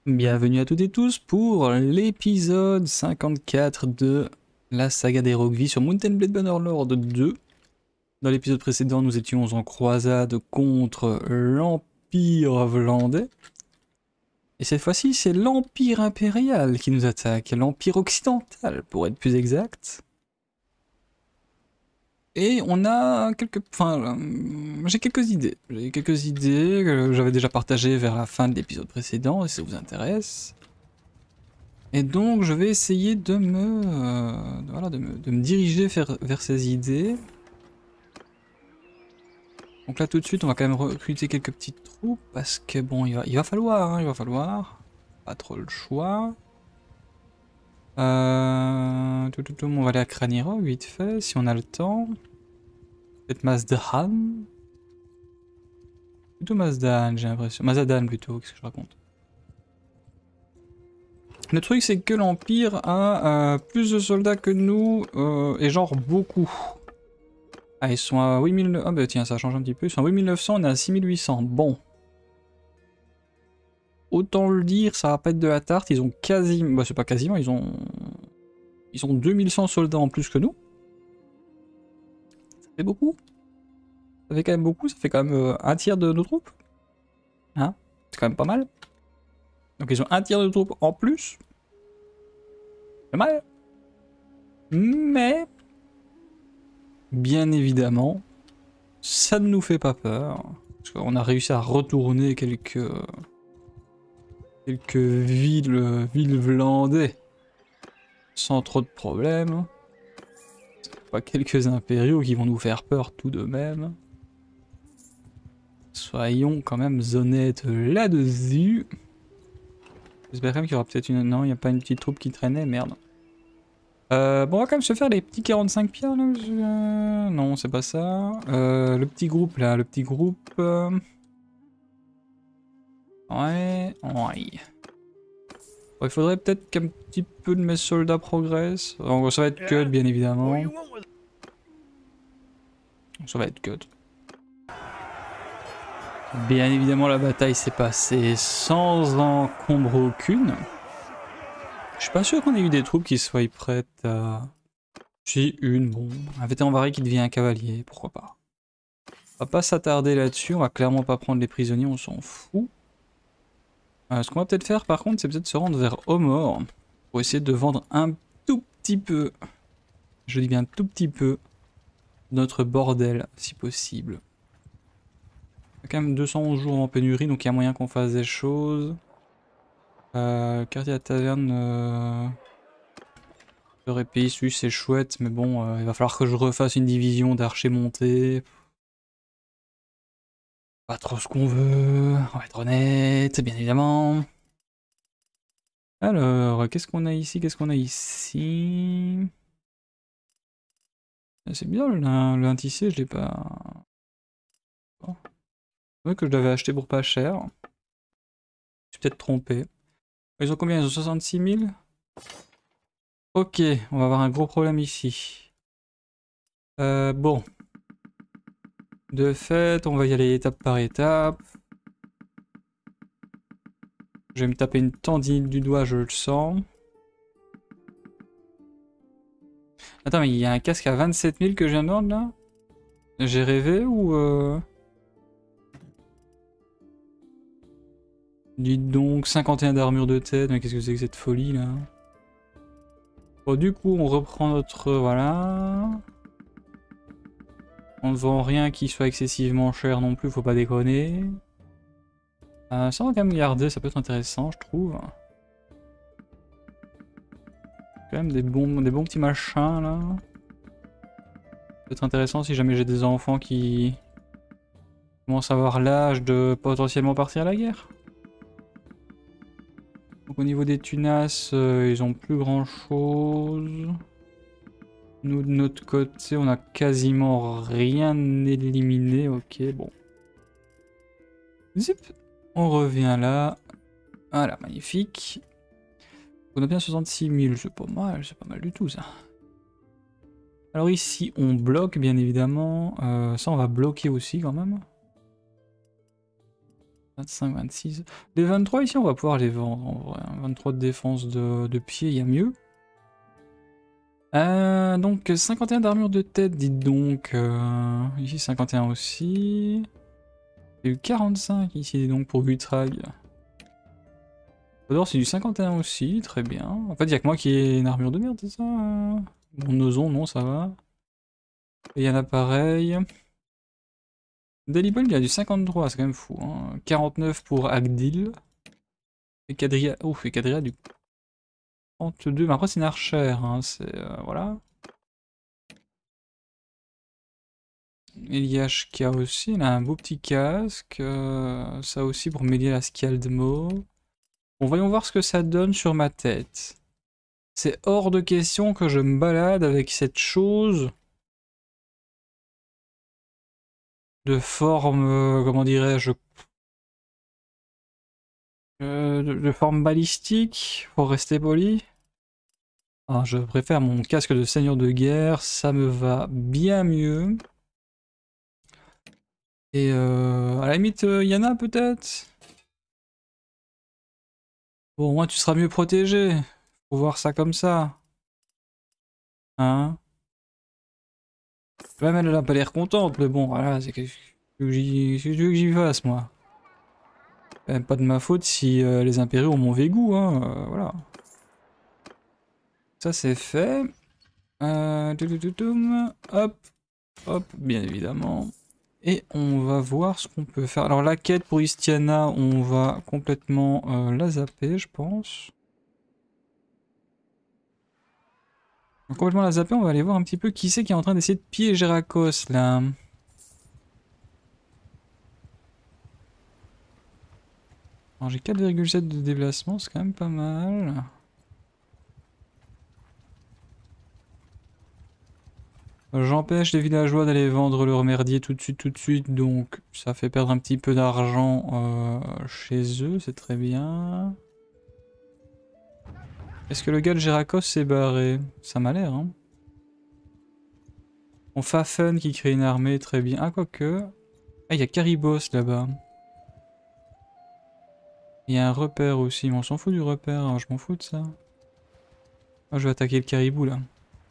Bienvenue à toutes et tous pour l'épisode 54 de la saga d'Héroïque sur Mountain Blade Bannerlord 2. Dans l'épisode précédent, nous étions en croisade contre l'Empire Vlandais. Et cette fois-ci, c'est l'Empire Impérial qui nous attaque, l'Empire Occidental pour être plus exact. Et on a quelques... Enfin, j'ai quelques idées. J'ai quelques idées que j'avais déjà partagées vers la fin de l'épisode précédent, si ça vous intéresse. Et donc je vais essayer de me diriger vers ces idées. Donc là tout de suite on va quand même recruter quelques petites troupes parce que bon il va falloir, il va falloir. Pas trop le choix. On va aller à Kraniro vite fait si on a le temps. Peut-être Mazdahan. Plutôt Mazdahan j'ai l'impression. Mazadan plutôt, qu'est-ce que je raconte. Le truc c'est que l'Empire a plus de soldats que nous et genre beaucoup. Ah ils sont à 8000... Ah bah tiens ça change un petit peu, ils sont à 8900, on est à 6800, bon. Autant le dire, ça va pas être de la tarte, ils ont quasiment... Bah c'est pas quasiment, ils ont 2100 soldats en plus que nous. Ça fait beaucoup. Ça fait quand même beaucoup, ça fait quand même un tiers de nos troupes. Hein, c'est quand même pas mal. Donc ils ont un tiers de troupes en plus. C'est mal. Mais... Bien évidemment, ça ne nous fait pas peur. Parce qu'on a réussi à retourner quelques villes vlandais sans trop de problèmes. Pas quelques impériaux qui vont nous faire peur tout de même. Soyons quand même honnêtes là-dessus. J'espère quand même qu'il y aura peut-être une... Non, il n'y a pas une petite troupe qui traînait, merde. Bon, on va quand même se faire les petits 45 pierres là. Non, c'est pas ça. Le petit groupe là, le petit groupe. Ouais, ouais. Bon, il faudrait peut-être qu'un petit peu de mes soldats progressent. En gros, ça va être cut, bien évidemment. Ça va être cut. Bien évidemment, la bataille s'est passée sans encombre aucune. Je suis pas sûr qu'on ait eu des troupes qui soient prêtes à... Si, une, bon. Un vétéran varié qui devient un cavalier, pourquoi pas. On va pas s'attarder là-dessus, on va clairement pas prendre les prisonniers, on s'en fout. Ce qu'on va peut-être faire par contre, c'est peut-être se rendre vers Omor pour essayer de vendre un tout petit peu, je dis bien un tout petit peu, notre bordel si possible. Il y a quand même 211 jours en pénurie, donc il y a moyen qu'on fasse des choses. Quartier à la taverne serait pays suisse, c'est chouette, mais bon, il va falloir que je refasse une division d'archers montés. Pas trop ce qu'on veut, on va être honnête, bien évidemment. Alors, qu'est-ce qu'on a ici? Qu'est-ce qu'on a ici? C'est bien le lin tissé, je l'ai pas... Bon. C'est vrai que je l'avais acheté pour pas cher. Je suis peut-être trompé. Ils ont combien? Ils ont 66 000? Ok, on va avoir un gros problème ici. Bon. De fait, on va y aller étape par étape. Je vais me taper une tendinite du doigt, je le sens. Attends, mais il y a un casque à 27 000 que je viens de vendre là? J'ai rêvé ou... Dites donc, 51 d'armure de tête, mais qu'est-ce que c'est que cette folie là? Bon, du coup, on reprend notre... Voilà. On ne vend rien qui soit excessivement cher non plus, faut pas déconner. Ça on va quand même garder, ça peut être intéressant, je trouve. Quand même des bons petits machins là. Ça peut être intéressant si jamais j'ai des enfants qui commencent à avoir l'âge de potentiellement partir à la guerre. Donc au niveau des tunas, ils ont plus grand chose. Nous de notre côté, on a quasiment rien éliminé, ok, bon. Zip, on revient là. Voilà, magnifique. On a bien 66 000, c'est pas mal du tout ça. Alors ici, on bloque bien évidemment. Ça, on va bloquer aussi quand même. 25, 26. Les 23 ici, on va pouvoir les vendre en vrai. 23 de défense de pied, il y a mieux. Donc 51 d'armure de tête, dites donc. Ici 51 aussi. Il y a eu 45 ici donc pour Butrag. D'abord c'est du 51 aussi, très bien. En fait il y a que moi qui ai une armure de merde, c'est ça? Mon Ozon, non ça va. Et il y en a pareil. Delibol il a du 53, c'est quand même fou. Hein. 49 pour Agdil. Et Kadria, ouf, et Kadria du 32, mais après c'est une archère, hein. C'est... voilà. Eliashka aussi, il a un beau petit casque. Ça aussi pour mêler la Skaldmo. Bon, voyons voir ce que ça donne sur ma tête. C'est hors de question que je me balade avec cette chose de forme, comment dirais-je, de forme balistique, pour rester poli. Ah, je préfère mon casque de seigneur de guerre, ça me va bien mieux. Et à la limite, Yana peut-être? Bon, au moins tu seras mieux protégé. Faut voir ça comme ça. Hein? Ouais, mais elle a pas l'air contente, mais bon, voilà, c'est que tu veux que j'y fasse, moi. Pas de ma faute si les impériaux ont mauvais goût, hein, voilà. Ça c'est fait. Hop, hop, bien évidemment. Et on va voir ce qu'on peut faire. Alors la quête pour Istiana, on va complètement la zapper, je pense. Donc, complètement la zapper, on va aller voir un petit peu qui c'est qui est en train d'essayer de piéger Rakos, là. J'ai 4,7 de déplacement, c'est quand même pas mal. J'empêche les villageois d'aller vendre leur merdier tout de suite, donc ça fait perdre un petit peu d'argent chez eux, c'est très bien. Est-ce que le gars de Gerakos s'est barré? Ça m'a l'air, hein. On Fafen qui crée une armée, très bien. Ah, quoique... Ah, il y a Karibos là-bas. Il y a un repère aussi, mais on s'en fout du repère, hein. Je m'en fous de ça. Moi, je vais attaquer le caribou, là.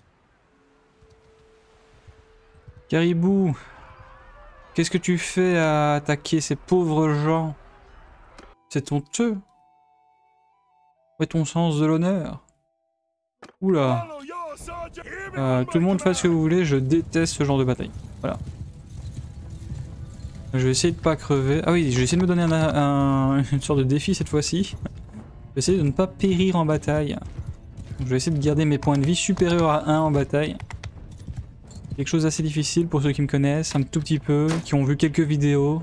Caribou! Qu'est-ce que tu fais à attaquer ces pauvres gens? C'est honteux. Où est ton sens de l'honneur? Oula. Tout le monde fasse ce que vous voulez, je déteste ce genre de bataille. Voilà. Je vais essayer de pas crever. Ah oui, je vais essayer de me donner une sorte de défi cette fois-ci. Je vais essayer de ne pas périr en bataille. Donc, je vais essayer de garder mes points de vie supérieurs à 1 en bataille. Quelque chose d'assez difficile pour ceux qui me connaissent, un tout petit peu, qui ont vu quelques vidéos.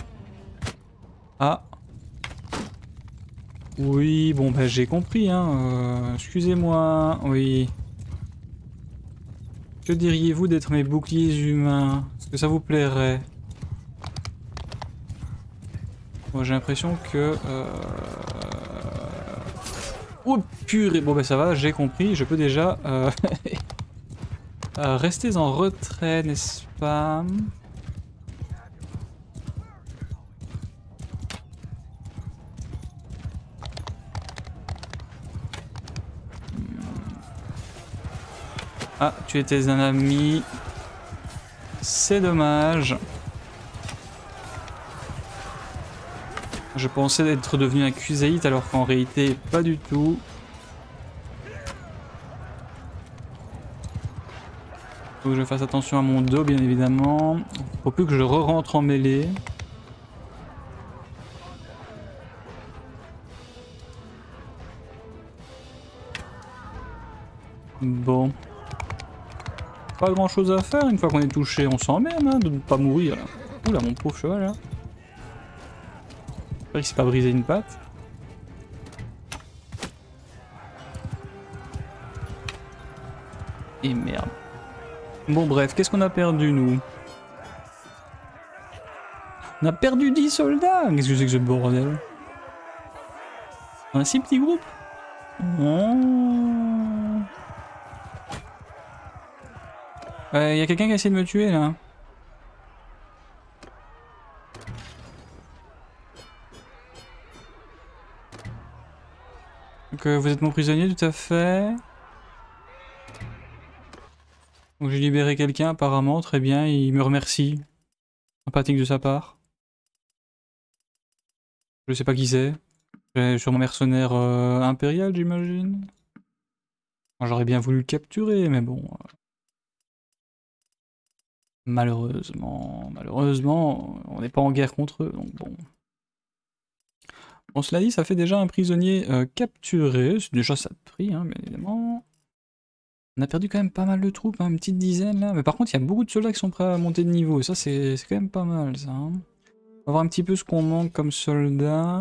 Ah. Oui, bon bah j'ai compris, hein. Excusez-moi, oui. Que diriez-vous d'être mes boucliers humains? Est-ce que ça vous plairait? Bon, j'ai l'impression que... Oh purée, bon bah ça va, j'ai compris, je peux déjà... restez en retrait, n'est-ce pas? Ah, tu étais un ami. C'est dommage. Je pensais être devenu un Kusaït alors qu'en réalité, pas du tout. Faut que je fasse attention à mon dos, bien évidemment. Faut plus que je re-rentre en mêlée. Bon. Pas grand chose à faire une fois qu'on est touché. On s'emmerde hein, de ne pas mourir. Là. Oula, mon pauvre cheval là. J'espère qu'il s'est pas brisé une patte. Et merde. Bon bref, qu'est-ce qu'on a perdu nous? On a perdu 10 soldats. Qu'est-ce que c'est que ce bordel? Un si petit groupe. Oh. Y a quelqu'un qui a essayé de me tuer là. Donc vous êtes mon prisonnier, tout à fait. Donc j'ai libéré quelqu'un apparemment, très bien, il me remercie. Sympathique de sa part. Je sais pas qui c'est. Sur mon mercenaire impérial, j'imagine. J'aurais bien voulu le capturer, mais bon. Malheureusement, on n'est pas en guerre contre eux, donc bon. Bon, cela dit, ça fait déjà un prisonnier capturé. C'est déjà ça de prix, hein, bien évidemment. On a perdu quand même pas mal de troupes, hein, une petite dizaine là. Mais par contre, il y a beaucoup de soldats qui sont prêts à monter de niveau. Et ça, c'est quand même pas mal, ça. Hein. On va voir un petit peu ce qu'on manque comme soldats.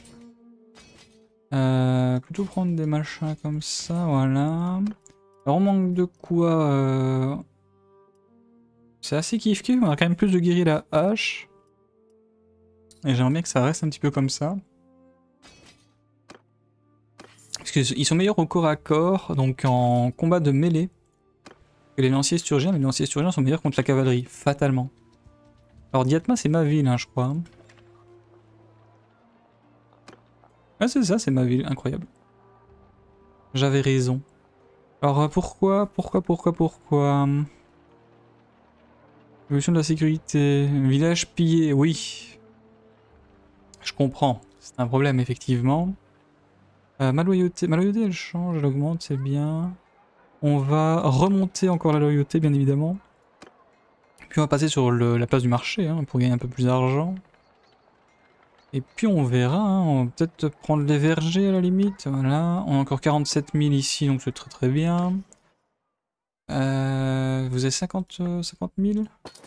Plutôt prendre des machins comme ça, voilà. Alors on manque de quoi C'est assez kiff-kiff, on a quand même plus de guerriers à hache. Et j'aimerais bien que ça reste un petit peu comme ça. Parce qu'ils sont meilleurs au corps à corps, donc en combat de mêlée, que les lanciers sturgiens. Les lanciers sturgiens sont meilleurs contre la cavalerie, fatalement. Alors Diatma c'est ma ville, hein, je crois. Ah c'est ça, c'est ma ville, incroyable. J'avais raison. Alors pourquoi Évolution de la sécurité. Village pillé, oui. Je comprends, c'est un problème effectivement. Ma loyauté elle change, elle augmente, c'est bien. On va remonter encore la loyauté bien évidemment. Puis on va passer sur la place du marché hein, pour gagner un peu plus d'argent. Et puis on verra, hein, on va peut-être prendre les vergers à la limite. Voilà, on a encore 47 000 ici donc c'est très bien. Vous avez 50 000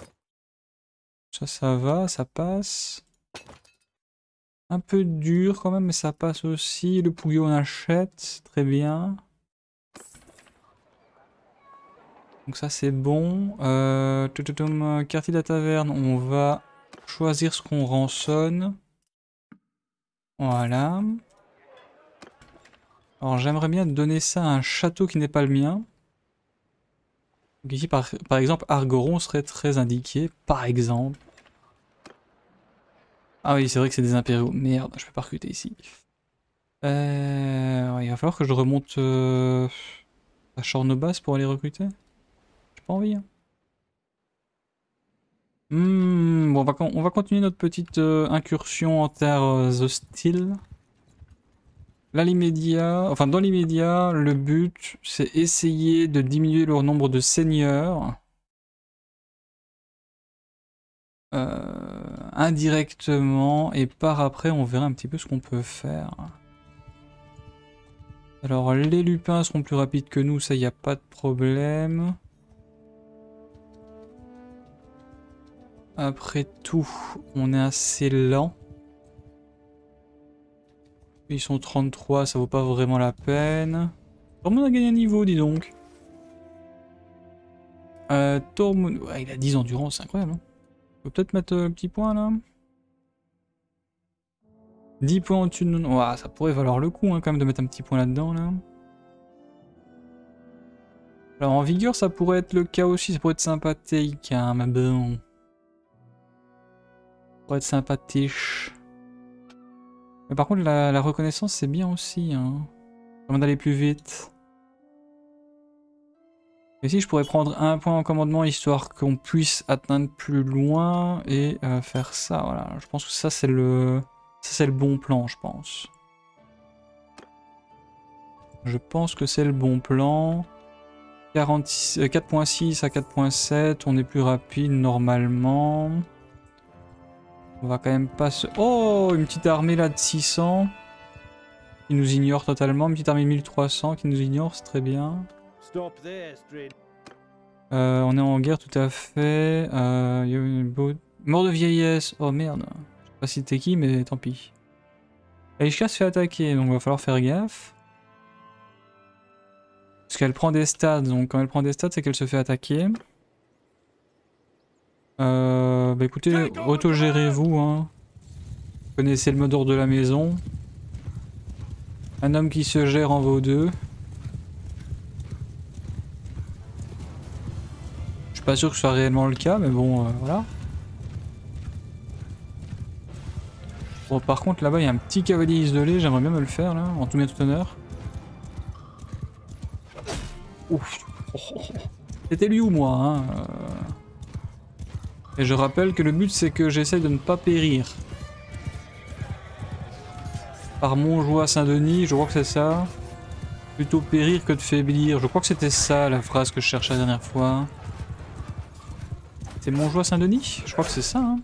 ça va, ça passe. Un peu dur quand même, mais ça passe aussi. Le Pouillot on achète, très bien. Donc ça c'est bon. Quartier de la taverne, on va choisir ce qu'on rançonne. Voilà. Alors j'aimerais bien donner ça à un château qui n'est pas le mien. Donc ici par exemple Argoron serait très indiqué, par exemple. Ah oui c'est vrai que c'est des impériaux. Merde, je peux pas recruter ici. Ouais, il va falloir que je remonte à Chornobas pour aller recruter. J'ai pas envie. Hein. Bon, on va continuer notre petite incursion en terres hostiles. Là, l'immédiat, enfin dans l'immédiat, le but c'est essayer de diminuer leur nombre de seigneurs. Indirectement, et par après on verra un petit peu ce qu'on peut faire. Alors les lupins seront plus rapides que nous, ça y a pas de problème. Après tout, on est assez lent. Ils sont 33, ça vaut pas vraiment la peine. Tormund a gagné un niveau, dis donc. Tormund, ouais, il a 10 endurance, c'est incroyable. Hein. On peut peut-être mettre le petit point là. 10 points au-dessus de nous. Ouah, ça pourrait valoir le coup hein, quand même de mettre un petit point là-dedans. Là. Alors en vigueur, ça pourrait être le cas aussi, ça pourrait être sympathique, hein, mais bon. Ça pourrait être sympathique. Mais par contre, la reconnaissance, c'est bien aussi. Hein. Comment d'aller plus vite. Ici, je pourrais prendre un point en commandement histoire qu'on puisse atteindre plus loin et faire ça. Voilà, je pense que ça, c'est le bon plan, je pense. Je pense que c'est le bon plan. 4.6 à 4.7, on est plus rapide normalement. On va quand même pas se... Oh, une petite armée là de 600 qui nous ignore totalement. Une petite armée de 1300 qui nous ignore, c'est très bien. On est en guerre tout à fait. Y a une mort de vieillesse. Oh merde. Je sais pas si t'es qui, mais tant pis. Aishka se fait attaquer, donc il va falloir faire gaffe. Parce qu'elle prend des stats, donc quand elle prend des stats, c'est qu'elle se fait attaquer. Bah écoutez, autogérez-vous. Hein. Vous connaissez le mot d'ordre de la maison. Un homme qui se gère en vaut deux. Je suis pas sûr que ce soit réellement le cas, mais bon, voilà. Bon, par contre, là-bas, il y a un petit cavalier isolé. J'aimerais bien me le faire, là, en tout bien tout honneur. Ouf. Oh, oh, oh. C'était lui ou moi, hein. Et je rappelle que le but, c'est que j'essaye de ne pas périr. Par Montjoie Saint-Denis, je crois que c'est ça. Plutôt périr que de faiblir. Je crois que c'était ça, la phrase que je cherchais la dernière fois. C'est Montjoie Saint-Denis? Je crois que c'est ça, hein.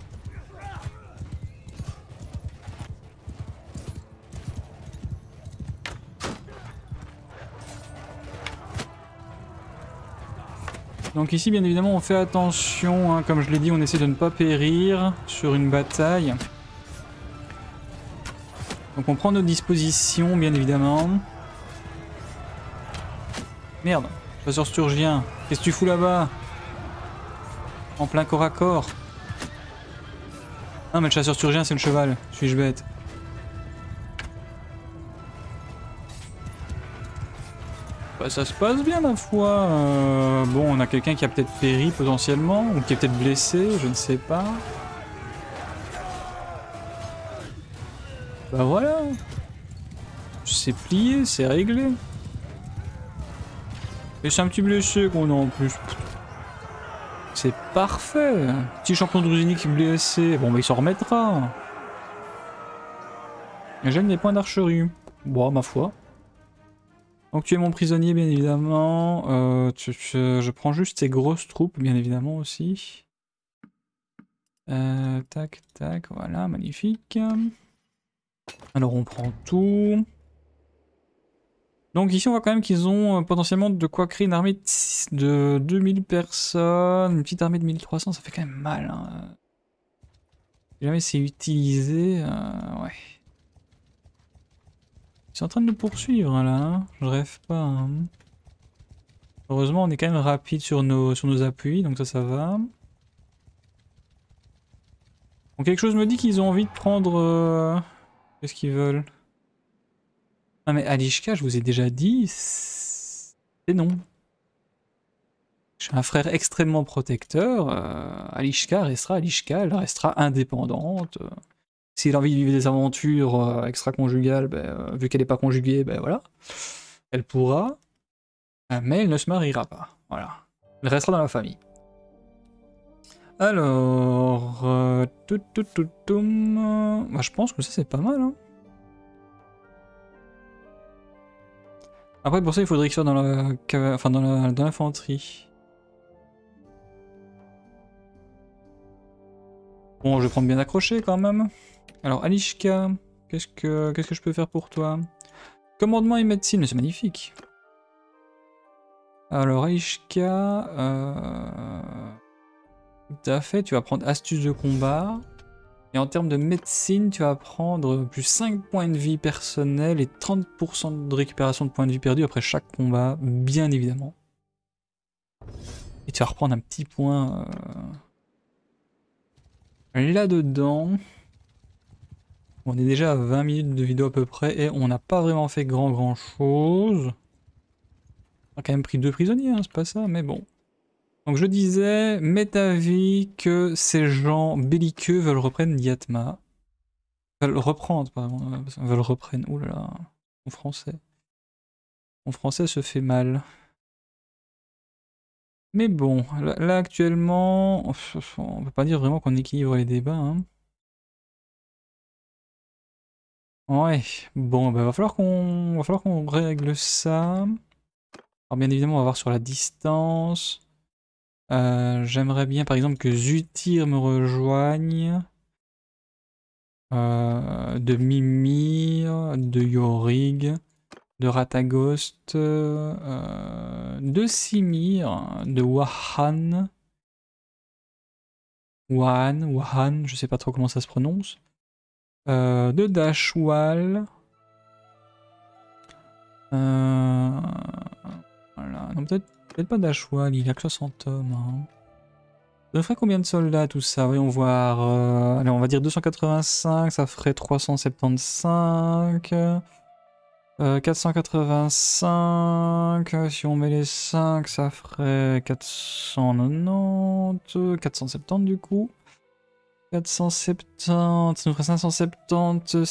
Donc ici, bien évidemment, on fait attention, hein. Comme je l'ai dit, on essaie de ne pas périr sur une bataille. Donc on prend nos dispositions, bien évidemment. Merde, chasseur sturgien, qu'est-ce que tu fous là-bas? En plein corps à corps. Non mais le chasseur sturgien c'est le cheval, suis-je bête? Bah, ça se passe bien ma foi. Bon, on a quelqu'un qui a peut-être péri potentiellement, ou qui est peut-être blessé, je ne sais pas. Bah voilà. C'est plié, c'est réglé. Et c'est un petit blessé qu'on a en plus. C'est parfait. Petit champion de Drusini qui est blessé. Bon bah il s'en remettra. J'aime les points d'archerie. Bon, ma foi. Donc tu es mon prisonnier, bien évidemment. Je prends juste ces grosses troupes, bien évidemment, aussi. Tac, tac, voilà, magnifique. Alors on prend tout. Donc ici on voit quand même qu'ils ont potentiellement de quoi créer une armée de 2000 personnes. Une petite armée de 1300, ça fait quand même mal. Hein. Si jamais c'est utilisé, ouais. Ils sont en train de nous poursuivre là, hein. Je rêve pas. Hein. Heureusement on est quand même rapide sur nos appuis, donc ça va. Bon, quelque chose me dit qu'ils ont envie de prendre... Qu'est-ce qu'ils veulent? Ah mais Alishka, je vous ai déjà dit, c'est non. Je suis un frère extrêmement protecteur. Alishka restera Alishka, elle restera indépendante. Si elle a envie de vivre des aventures extra-conjugales, vu qu'elle n'est pas conjuguée, voilà. Elle pourra, mais elle ne se mariera pas. Voilà. Elle restera dans la famille. Alors... bah, je pense que ça c'est pas mal. Hein. Après pour ça il faudrait qu'il soit dans la... Enfin dans l'infanterie. Bon, je vais prendre bien accroché quand même. Alors, Alishka, qu'est-ce que je peux faire pour toi? Commandement et médecine, mais c'est magnifique. Alors, Alishka, tout à fait, tu vas prendre astuce de combat. Et en termes de médecine, tu vas prendre plus 5 points de vie personnels et 30% de récupération de points de vie perdus après chaque combat, bien évidemment. Et tu vas reprendre un petit point là-dedans. On est déjà à 20 minutes de vidéo à peu près et on n'a pas vraiment fait grand chose. On a quand même pris 2 prisonniers, hein, c'est pas ça, mais bon. Donc je disais, m'est avis que ces gens belliqueux veulent reprendre Yatma. Veulent reprendre, pardon. Veulent reprendre. Ouh là là, mon français. Mon français se fait mal. Mais bon, là actuellement, on peut pas dire vraiment qu'on équilibre les débats. Hein. Ouais, bon, va falloir qu'on règle ça. Alors bien évidemment, on va voir sur la distance. J'aimerais bien par exemple que Zutir me rejoigne. De Mimir, de Yorig, de Ratagost, de Simir, de Wahan. Wahan, je sais pas trop comment ça se prononce. De Dashwal. Voilà, non peut-être pas Dashwal, il a que 60 hommes. Hein. Ça ferait combien de soldats tout ça? Voyons voir. Allez, on va dire 285, ça ferait 375. 485. Si on met les 5, ça ferait 490. 470 du coup. 470, ça nous ferait 570,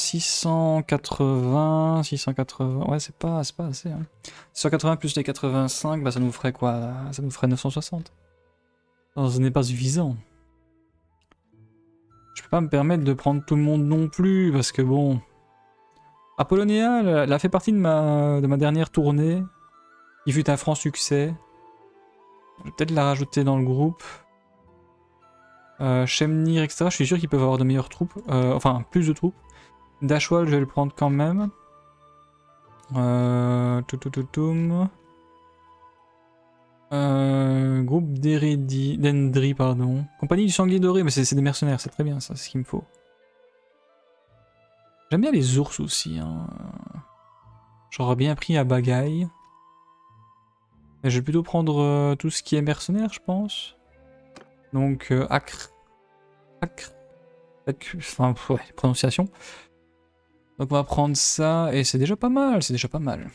680, 680, ouais c'est pas assez. Hein. 680 plus les 85, bah ça nous ferait quoi? Ça nous ferait 960. Non, ce n'est pas suffisant. Je peux pas me permettre de prendre tout le monde non plus, parce que bon... Apollonia, elle a fait partie de ma dernière tournée, qui fut un franc succès. Je vais peut-être la rajouter dans le groupe. Shemnir, etc. Je suis sûr qu'ils peuvent avoir de meilleures troupes. Enfin, plus de troupes. Dashwal, je vais le prendre quand même. Groupe d'Endry, pardon. Compagnie du Sanglier Doré, mais c'est des mercenaires, c'est très bien ça, c'est ce qu'il me faut. J'aime bien les ours aussi. Hein. J'aurais bien pris à Bagaille. Mais je vais plutôt prendre tout ce qui est mercenaire, je pense. Donc, Acre. Enfin, ouais, prononciation. Donc on va prendre ça, et c'est déjà pas mal, c'est déjà pas mal.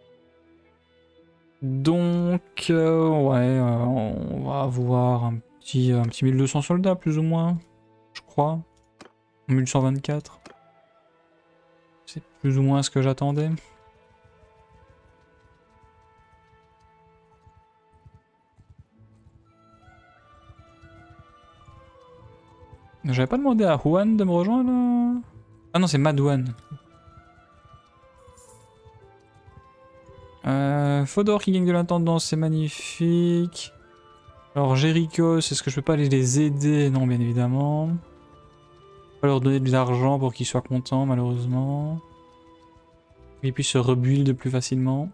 Donc, ouais, on va avoir un petit 1200 soldats, plus ou moins, je crois. 1124. C'est plus ou moins ce que j'attendais. J'avais pas demandé à Juan de me rejoindre là. Ah non, c'est Madouane. Fodor qui gagne de l'intendance, c'est magnifique. Alors Jericho, est-ce que je peux pas aller les aider? Non, bien évidemment. Je peux pas leur donner de l'argent pour qu'ils soient contents, malheureusement. Ils puissent se rebuild plus facilement.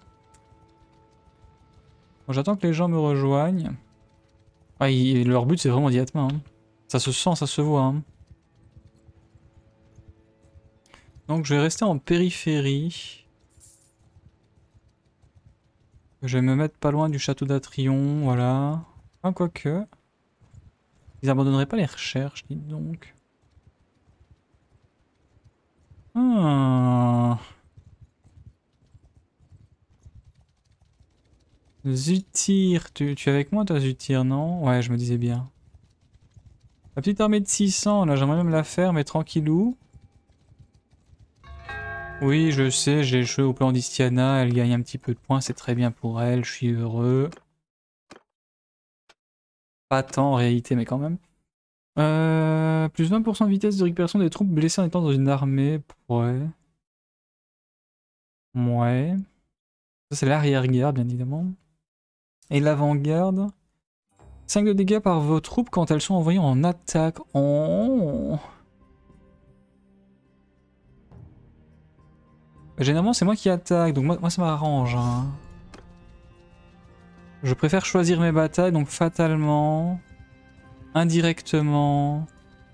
Bon, j'attends que les gens me rejoignent. Ah, leur but c'est vraiment Diatma. Hein. Ça se sent, ça se voit. Hein. Donc je vais rester en périphérie. Je vais me mettre pas loin du château d'Atrion, voilà. Ah, quoique. Ils abandonneraient pas les recherches, dites donc. Ah. Zutir, tu es avec moi toi Zutir, non? Ouais, je me disais bien. La petite armée de 600, là j'aimerais même la faire, mais tranquillou. Oui, je sais, j'ai échoué au plan d'Istiana, elle gagne un petit peu de points, c'est très bien pour elle, je suis heureux. Pas tant en réalité, mais quand même. Plus 20% de vitesse de récupération des troupes blessées en étant dans une armée. Ouais. Ouais. Ça c'est l'arrière-garde, bien évidemment. Et l'avant-garde. 5 de dégâts par vos troupes quand elles sont envoyées en attaque. Oh. Généralement c'est moi qui attaque, donc moi ça m'arrange. Hein. Je préfère choisir mes batailles, donc fatalement, indirectement.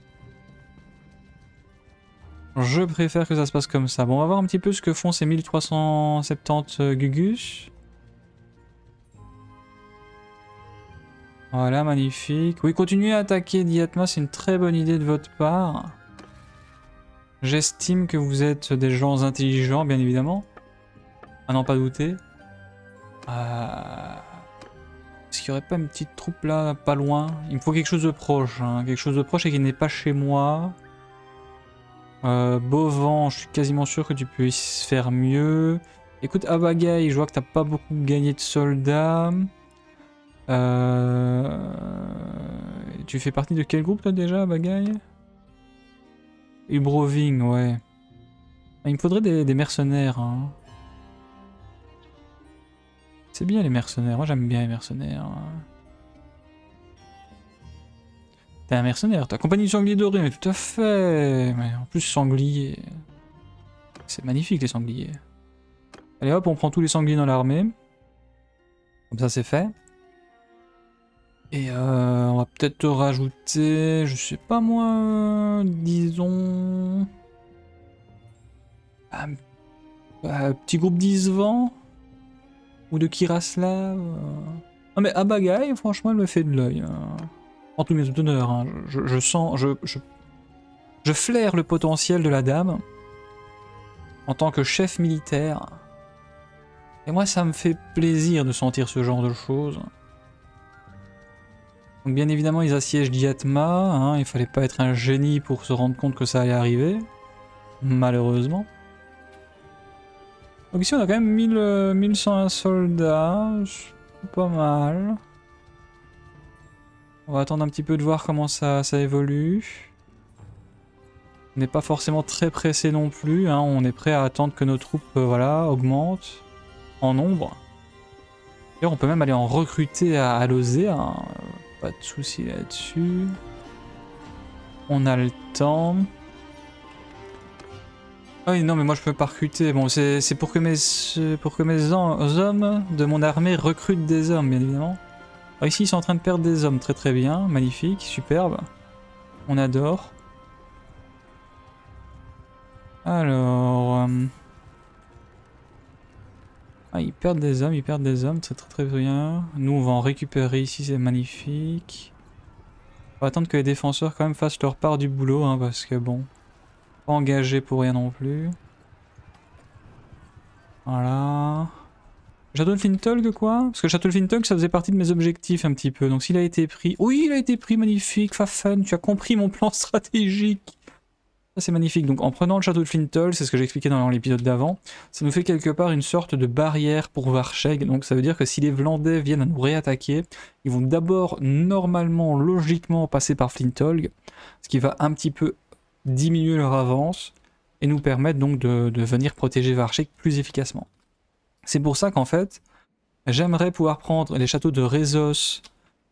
Je préfère que ça se passe comme ça. Bon, on va voir un petit peu ce que font ces 1370 Gugus. Voilà, magnifique. Oui, continuez à attaquer Diatma, c'est une très bonne idée de votre part. J'estime que vous êtes des gens intelligents, bien évidemment. À n'en pas douter. Est-ce qu'il n'y aurait pas une petite troupe là, pas loin? Il me faut quelque chose de proche. Hein. Quelque chose de proche et qui n'est pas chez moi. Beauvant, je suis quasiment sûr que tu peux y faire mieux. Écoute, Abagaï, je vois que t'as pas beaucoup gagné de soldats. Tu fais partie de quel groupe toi déjà, Abagaï? Ubroving, ouais. Il me faudrait des mercenaires. Hein. C'est bien les mercenaires, moi j'aime bien les mercenaires. T'es un mercenaire, t'as compagnie du sanglier doré, mais tout à fait. Mais en plus sanglier. C'est magnifique les sangliers. Allez hop, on prend tous les sangliers dans l'armée. Comme ça c'est fait. Et on va peut-être rajouter, je sais pas moi, disons... Un petit groupe d'Isvan ou de Kiraslav. Non mais Abagaï, franchement, elle me fait de l'œil. En tous mes honneurs, hein. Je sens, je flaire le potentiel de la dame en tant que chef militaire. Et moi, ça me fait plaisir de sentir ce genre de choses. Donc bien évidemment ils assiègent Diatma, hein, il fallait pas être un génie pour se rendre compte que ça allait arriver, malheureusement. Donc ici on a quand même 1101 soldats, c'est pas mal. On va attendre un petit peu de voir comment ça évolue. On n'est pas forcément très pressé non plus, hein, on est prêt à attendre que nos troupes voilà, augmentent en nombre. D'ailleurs on peut même aller en recruter à Lozère, hein. Pas de soucis là-dessus. On a le temps. Ah oui, non, mais moi je peux pas recruter. Bon, c'est pour que mes hommes de mon armée recrutent des hommes, bien évidemment. Alors ici, ils sont en train de perdre des hommes. Très très bien. Magnifique, superbe. On adore. Alors... Ah, ils perdent des hommes, très très très bien. Nous, on va en récupérer ici, c'est magnifique. On va attendre que les défenseurs quand même fassent leur part du boulot, hein, parce que bon... Pas engagé pour rien non plus. Voilà. Château de Flintolk quoi? Parce que le château de Flintolk ça faisait partie de mes objectifs un petit peu. Donc s'il a été pris... Oui, il a été pris, magnifique, Fafen, tu as compris mon plan stratégique. Ça c'est magnifique. Donc en prenant le château de Flintolk, c'est ce que j'expliquais dans l'épisode d'avant, ça nous fait quelque part une sorte de barrière pour Varcheg. Donc ça veut dire que si les Vlandais viennent à nous réattaquer, ils vont d'abord normalement, logiquement passer par Flintolk, ce qui va un petit peu diminuer leur avance et nous permettre donc de venir protéger Varcheg plus efficacement. C'est pour ça qu'en fait, j'aimerais pouvoir prendre les châteaux de Rezos,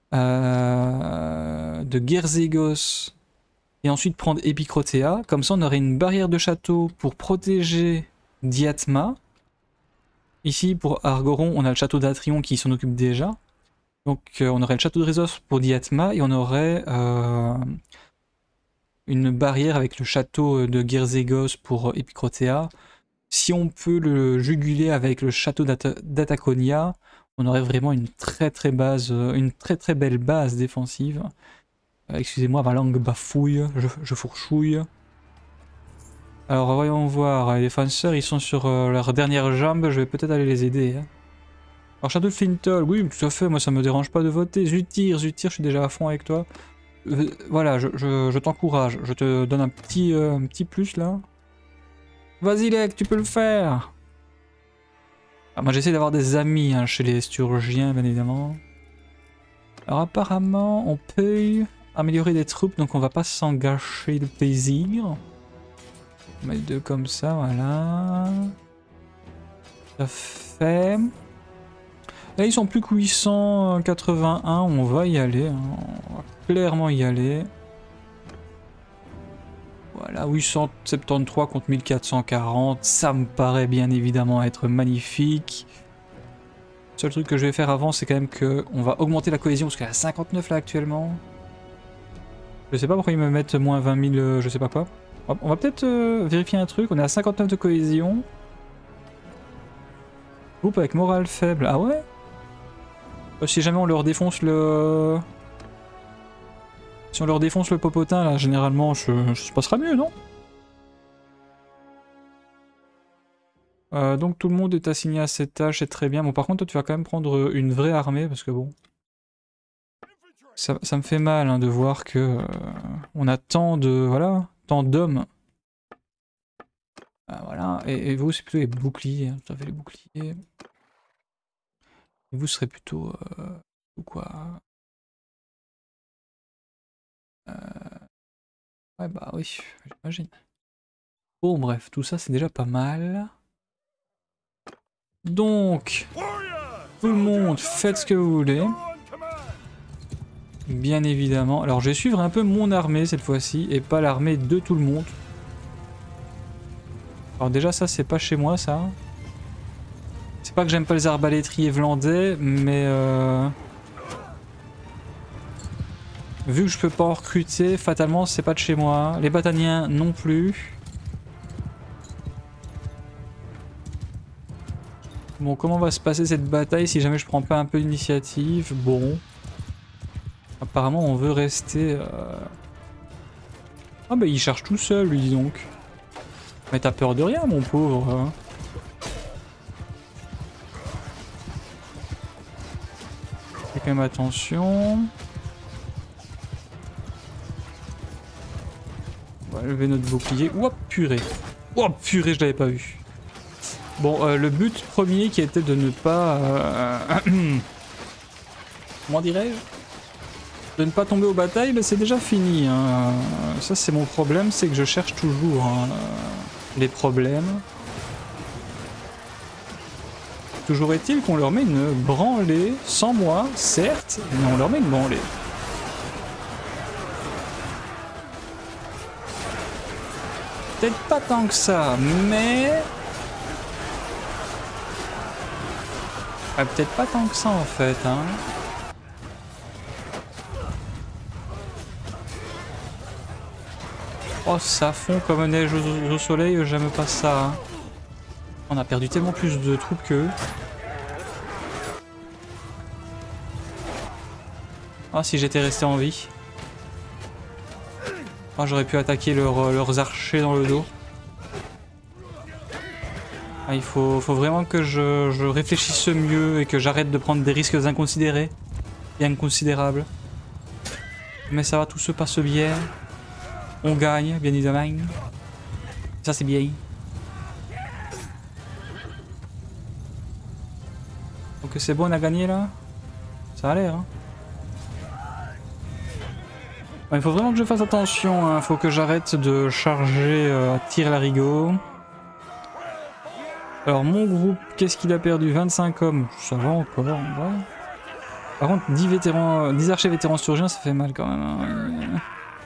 de Gerzegos, et ensuite prendre Epicrotea. Comme ça, on aurait une barrière de château pour protéger Diatma. Ici, pour Argoron, on a le château d'Atrion qui s'en occupe déjà. Donc, on aurait le château de Rezos pour Diatma, et on aurait une barrière avec le château de Gerzegos pour Epicrotea. Si on peut le juguler avec le château d'Ataconia, on aurait vraiment une très très belle base défensive. Excusez-moi, ma langue bafouille, je fourchouille. Alors voyons voir, les défenseurs ils sont sur leur dernière jambe, je vais peut-être aller les aider. Hein. Alors château de Flintolk, oui tout à fait, moi ça me dérange pas de voter. Zutir, je suis déjà à fond avec toi. Voilà, je t'encourage, je te donne un petit plus là. Vas-y Lek, tu peux le faire. Ah, moi j'essaie d'avoir des amis hein, chez les Sturgiens bien évidemment. Alors apparemment on peut améliorer des troupes donc on va pas s'en gâcher de plaisir. On va mettre deux comme ça, voilà. Ça fait... Là ils sont plus que 881, on va y aller. Hein. On va clairement y aller. Voilà, 873 contre 1440, ça me paraît bien évidemment être magnifique. Le seul truc que je vais faire avant, c'est quand même que on va augmenter la cohésion, parce qu'elle est à 59 là actuellement. Je sais pas pourquoi ils me mettent moins 20 000, je sais pas quoi. On va peut-être vérifier un truc, on est à 59 de cohésion. Groupe avec morale faible, ah ouais? Si jamais on leur défonce le... Si on leur défonce le popotin, là, généralement, ça se passera mieux, non? Donc tout le monde est assigné à cette tâche, c'est très bien. Bon, par contre, toi, tu vas quand même prendre une vraie armée, parce que bon... Ça me fait mal hein, de voir que on a tant de... Voilà, tant d'hommes. Voilà, et vous, c'est plutôt les boucliers, hein, tout à fait les boucliers. Et vous serez plutôt... quoi? Ouais bah oui, j'imagine. Bon bref, tout ça c'est déjà pas mal. Donc, tout le monde, faites ce que vous voulez. Bien évidemment. Alors je vais suivre un peu mon armée cette fois-ci, et pas l'armée de tout le monde. Alors déjà ça c'est pas chez moi ça. C'est pas que j'aime pas les arbalétriers vlandais, mais... Vu que je peux pas en recruter, fatalement c'est pas de chez moi. Les Bataniens non plus. Bon, comment va se passer cette bataille si jamais je prends pas un peu d'initiative? Bon. Apparemment on veut rester... Ah bah il charge tout seul lui dis donc. Mais t'as peur de rien mon pauvre. Hein. Fais quand même attention. va lever notre bouclier. Ouah, purée. Ouah, purée, je l'avais pas vu. Bon, le but premier qui était de ne pas... comment dirais-je? De ne pas tomber aux batailles, bah, c'est déjà fini. Hein. Ça, c'est mon problème, c'est que je cherche toujours hein, les problèmes. Toujours est-il qu'on leur met une branlée, sans moi, certes, mais on leur met une branlée. Peut-être pas tant que ça, mais... ah, peut-être pas tant que ça en fait, hein. Oh, ça fond comme neige au soleil, j'aime pas ça. Hein. On a perdu tellement plus de troupes qu'eux. Ah, si j'étais resté en vie. Ah, j'aurais pu attaquer leurs archers dans le dos. Ah, il faut vraiment que je réfléchisse mieux et que j'arrête de prendre des risques inconsidérés et inconsidérables. Mais ça va, tout se passe bien. On gagne, bien évidemment. Ça, c'est bien. Donc c'est bon, on a gagné là? Ça a l'air, hein. Il faut vraiment que je fasse attention, hein. Faut que j'arrête de charger à tir-larigot. Alors mon groupe, qu'est-ce qu'il a perdu? 25 hommes, ça va encore en vrai. Par contre 10 vétérans, 10 archers vétérans surgiens, ça fait mal quand même. Hein.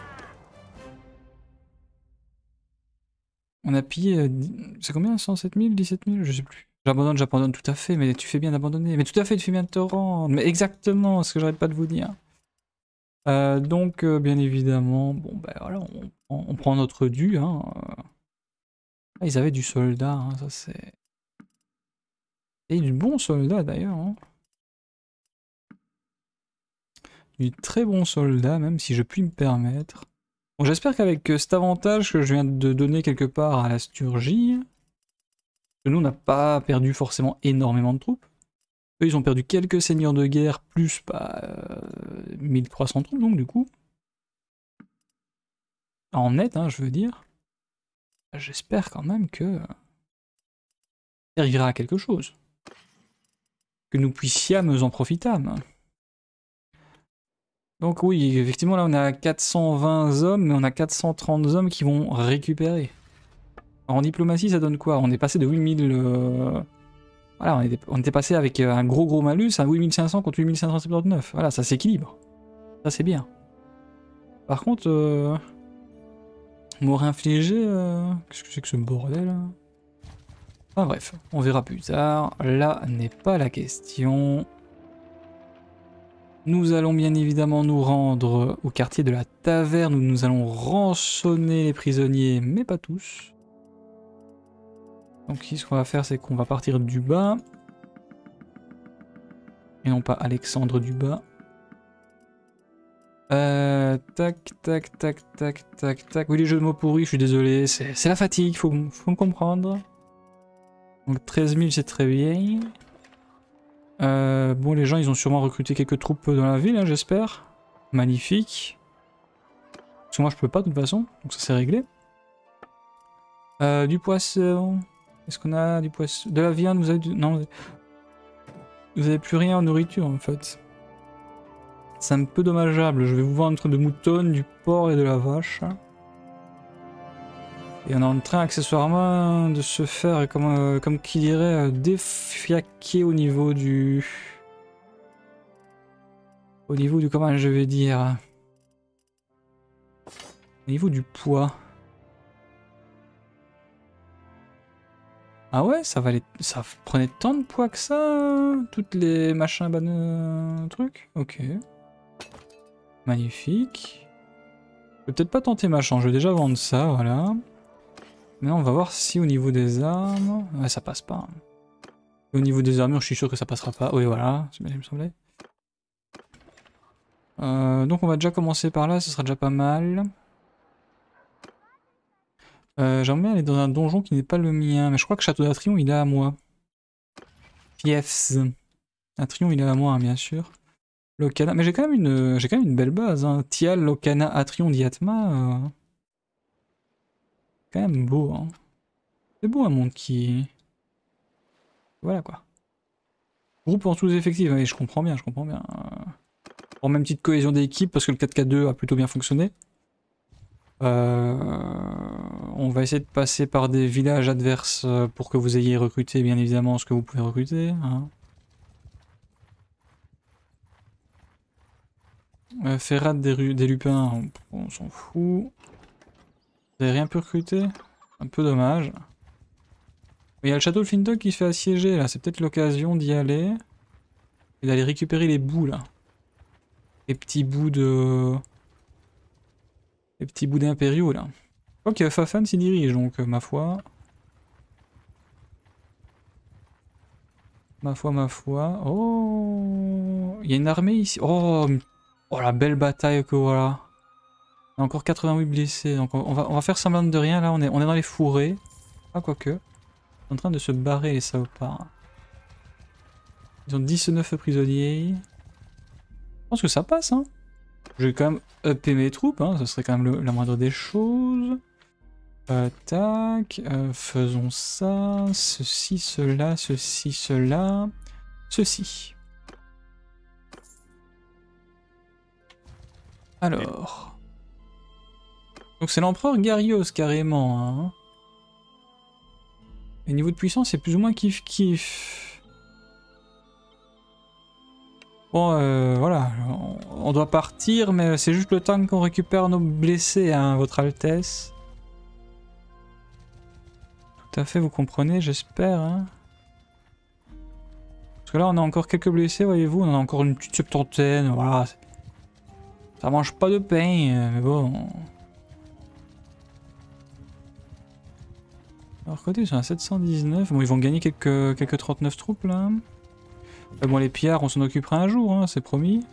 On a pillé... c'est combien? 107 000? 17 000? Je sais plus. J'abandonne tout à fait, mais tu fais bien d'abandonner. Mais tout à fait, tu fais bien de te rendre. Mais exactement, ce que j'arrête pas de vous dire. Donc, bien évidemment, bon ben voilà, on prend notre dû. Hein. Ah, ils avaient du soldat, hein, ça c'est... Et du bon soldat d'ailleurs. Hein. Du très bon soldat, même si je puis me permettre. Bon, j'espère qu'avec cet avantage que je viens de donner quelque part à la Sturgie, que nous on n'a pas perdu forcément énormément de troupes. Eux ils ont perdu quelques seigneurs de guerre plus 1300 troupes donc du coup. En net, hein, je veux dire. J'espère quand même que ça arrivera à quelque chose. Que nous puissions en profitâmes. Donc oui, effectivement là on a 420 hommes, mais on a 430 hommes qui vont récupérer. En diplomatie ça donne quoi? On est passé de 8000... Voilà, on était passé avec un gros malus à 8500 contre 8579. Voilà, ça s'équilibre. Ça c'est bien. Par contre... m'aurait infligé... qu'est-ce que c'est que ce bordel? Enfin bref, on verra plus tard. Là n'est pas la question. Nous allons bien évidemment nous rendre au quartier de la taverne où nous allons rançonner les prisonniers, mais pas tous. Donc ici ce qu'on va faire c'est qu'on va partir du bas. Et non pas Alexandre du bas. Tac, tac, tac, tac, tac, tac. Oui les jeux de mots pourris, je suis désolé, c'est la fatigue, faut me comprendre. Donc 13 000 c'est très bien. Bon, les gens, ils ont sûrement recruté quelques troupes dans la ville, hein, j'espère. Magnifique. Parce que moi, je peux pas, de toute façon. Donc ça, c'est réglé. Du poisson. Est-ce qu'on a du poisson? De la viande, vous avez du... Non, vous avez plus rien en nourriture, en fait. C'est un peu dommageable. Je vais vous vendre de moutons, du porc et de la vache. Et on est en train, accessoirement, de se faire, comme qui dirait, défiaquer au niveau du... Au niveau du... Comment je vais dire? Au niveau du poids. Ah ouais, ça valait... Ça prenait tant de poids que ça? Toutes les machins, trucs? Ok. Magnifique. Je vais peut-être pas tenter machin, je vais déjà vendre ça, voilà. Maintenant, on va voir si au niveau des armes... Ouais, ça passe pas. Et au niveau des armures, je suis sûr que ça passera pas. Oui, voilà, c'est bien, il me semblait. Donc on va déjà commencer par là, ce sera déjà pas mal. J'aimerais bien aller dans un donjon qui n'est pas le mien, mais je crois que Château d'Atrion, il est à moi. Fiefs. Atrion, il est à moi, hein, bien sûr. Locana, mais j'ai quand même une belle base. Hein. Thial, Locana, Atrion, Diatma... Quand même beau, hein. C'est beau un monde qui... Voilà quoi. Groupe en sous-effectif, oui, je comprends bien, je comprends bien. Pour même petite cohésion d'équipe, parce que le 4K2 a plutôt bien fonctionné. On va essayer de passer par des villages adverses pour que vous ayez recruté bien évidemment ce que vous pouvez recruter. Hein. Ferrade des lupins, on s'en fout. Vous avez rien pu recruter? Un peu dommage. Il y a le château de Flintock qui se fait assiéger là, c'est peut-être l'occasion d'y aller. Et d'aller récupérer les bouts là. Les petits bouts de... Les petits bouts d'impériaux là. Je crois que Fafan s'y dirige donc ma foi. Ma foi. Oh, il y a une armée ici. Oh, oh la belle bataille que voilà. Il y a encore 88 blessés. Donc on va faire semblant de rien là. On est dans les fourrés. Ah quoique. Ils sont en train de se barrer les salopards. Ils ont 19 prisonniers. Je pense que ça passe hein. Je vais quand même upper mes troupes. Hein. Ce serait quand même la moindre des choses. Tac, faisons ça, ceci, cela, ceci, cela, ceci. Alors. Donc c'est l'empereur Garios carrément. Hein. Et niveau de puissance c'est plus ou moins kiff kiff. Bon voilà, on doit partir mais c'est juste le temps qu'on récupère nos blessés hein, votre Altesse. Tout à fait, vous comprenez, j'espère. Hein. Parce que là, on a encore quelques blessés, voyez-vous. On en a encore une petite septantaine. Voilà. Ça mange pas de pain, mais bon. Alors, côté, ils sont à 719. Bon, ils vont gagner quelques 39 troupes, là. Bon, les pillards, on s'en occupera un jour, hein, c'est promis.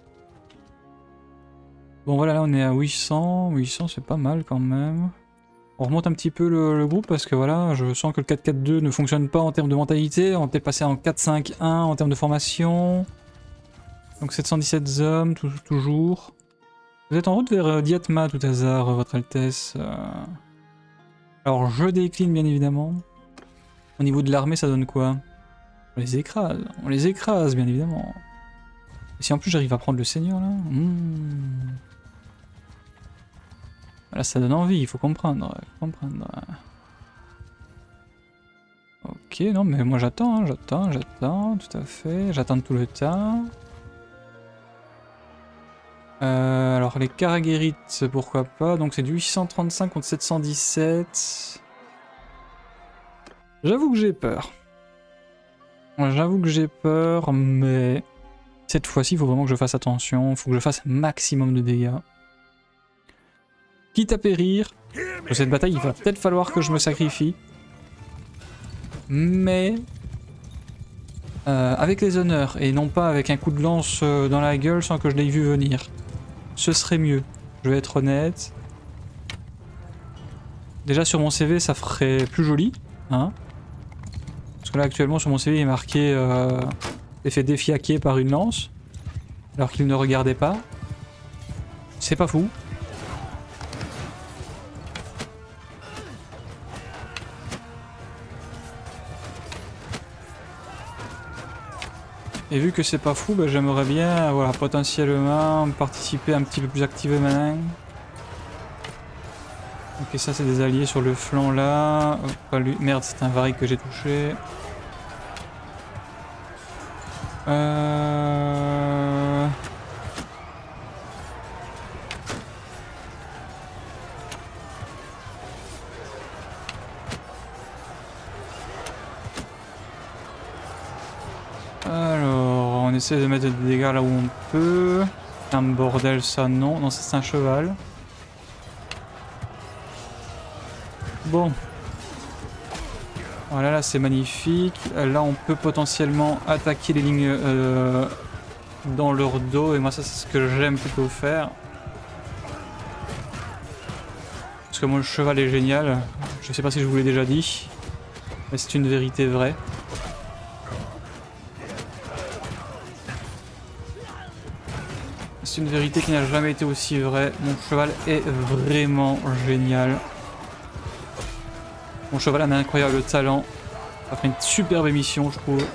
Bon, voilà, là, on est à 800. 800, c'est pas mal, quand même. On remonte un petit peu le groupe parce que voilà, je sens que le 4-4-2 ne fonctionne pas en termes de mentalité. On va peut-être passer en 4-5-1 en termes de formation. Donc 717 hommes, toujours. Vous êtes en route vers Diatma, tout hasard, votre Altesse. Alors je décline bien évidemment. Au niveau de l'armée, ça donne quoi? On les écrase bien évidemment. Et si en plus j'arrive à prendre le seigneur là Là, ça donne envie, il faut comprendre. Ok, non, mais moi j'attends, j'attends, tout à fait. J'attends tout le temps. Alors, les Karaguérites, pourquoi pas. Donc, c'est du 835 contre 717. J'avoue que j'ai peur. Mais cette fois-ci, il faut vraiment que je fasse attention. Il faut que je fasse un maximum de dégâts. Quitte à périr, pour cette bataille il va peut-être falloir que je me sacrifie. Mais avec les honneurs et non pas avec un coup de lance dans la gueule sans que je l'aie vu venir. Ce serait mieux, je vais être honnête. Déjà sur mon CV ça ferait plus joli. Hein, parce que là actuellement sur mon CV il est marqué j'ai fait défiaquer par une lance. Alors qu'il ne regardait pas. C'est pas fou. Et vu que c'est pas fou, bah, j'aimerais bien voilà, potentiellement participer un petit peu plus activement. Ok, ça c'est des alliés sur le flanc là. Oh, pas lui. Merde, c'est un varique que j'ai touché. Alors, on essaie de mettre des dégâts là où on peut. Un bordel ça non. Non, ça c'est un cheval. Bon. Voilà, là c'est magnifique. Là on peut potentiellement attaquer les lignes dans leur dos. Et moi ça c'est ce que j'aime plutôt faire. Parce que mon cheval est génial. Je sais pas si je vous l'ai déjà dit. Mais c'est une vérité vraie. C'est une vérité qui n'a jamais été aussi vraie. Mon cheval est vraiment génial. Mon cheval a un incroyable talent. Ça ferait une superbe émission, je trouve.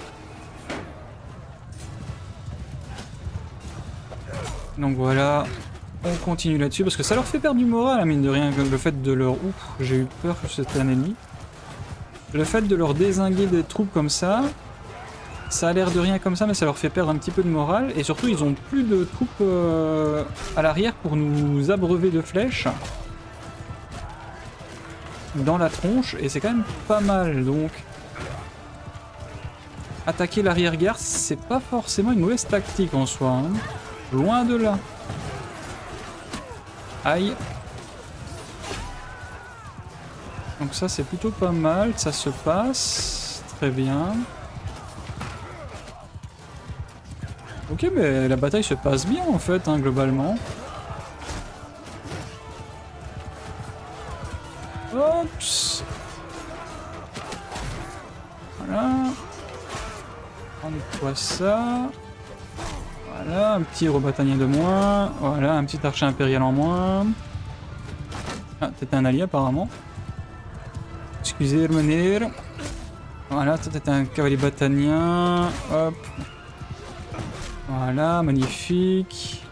Donc voilà, on continue là-dessus parce que ça leur fait perdre du moral, hein, mine de rien, le fait de leur... Ouf, j'ai eu peur que c'était un ennemi. Le fait de leur dézinguer des troupes comme ça a l'air de rien comme ça, mais ça leur fait perdre un petit peu de morale. Et surtout, ils ont plus de troupes à l'arrière pour nous abreuver de flèches dans la tronche, et c'est quand même pas mal, donc... Attaquer l'arrière-garde, c'est pas forcément une mauvaise tactique en soi, hein. Loin de là. Aïe. Donc ça c'est plutôt pas mal, ça se passe. Très bien. Ok, mais la bataille se passe bien en fait, hein, globalement. Oups. Voilà. On nettoie ça. Voilà, un petit héros bataillon de moins. Voilà, un petit archer impérial en moins. Ah, t'étais un allié apparemment. Excusez, revenir. Voilà, t'étais un cavalier bataillon. Hop. Voilà, magnifique.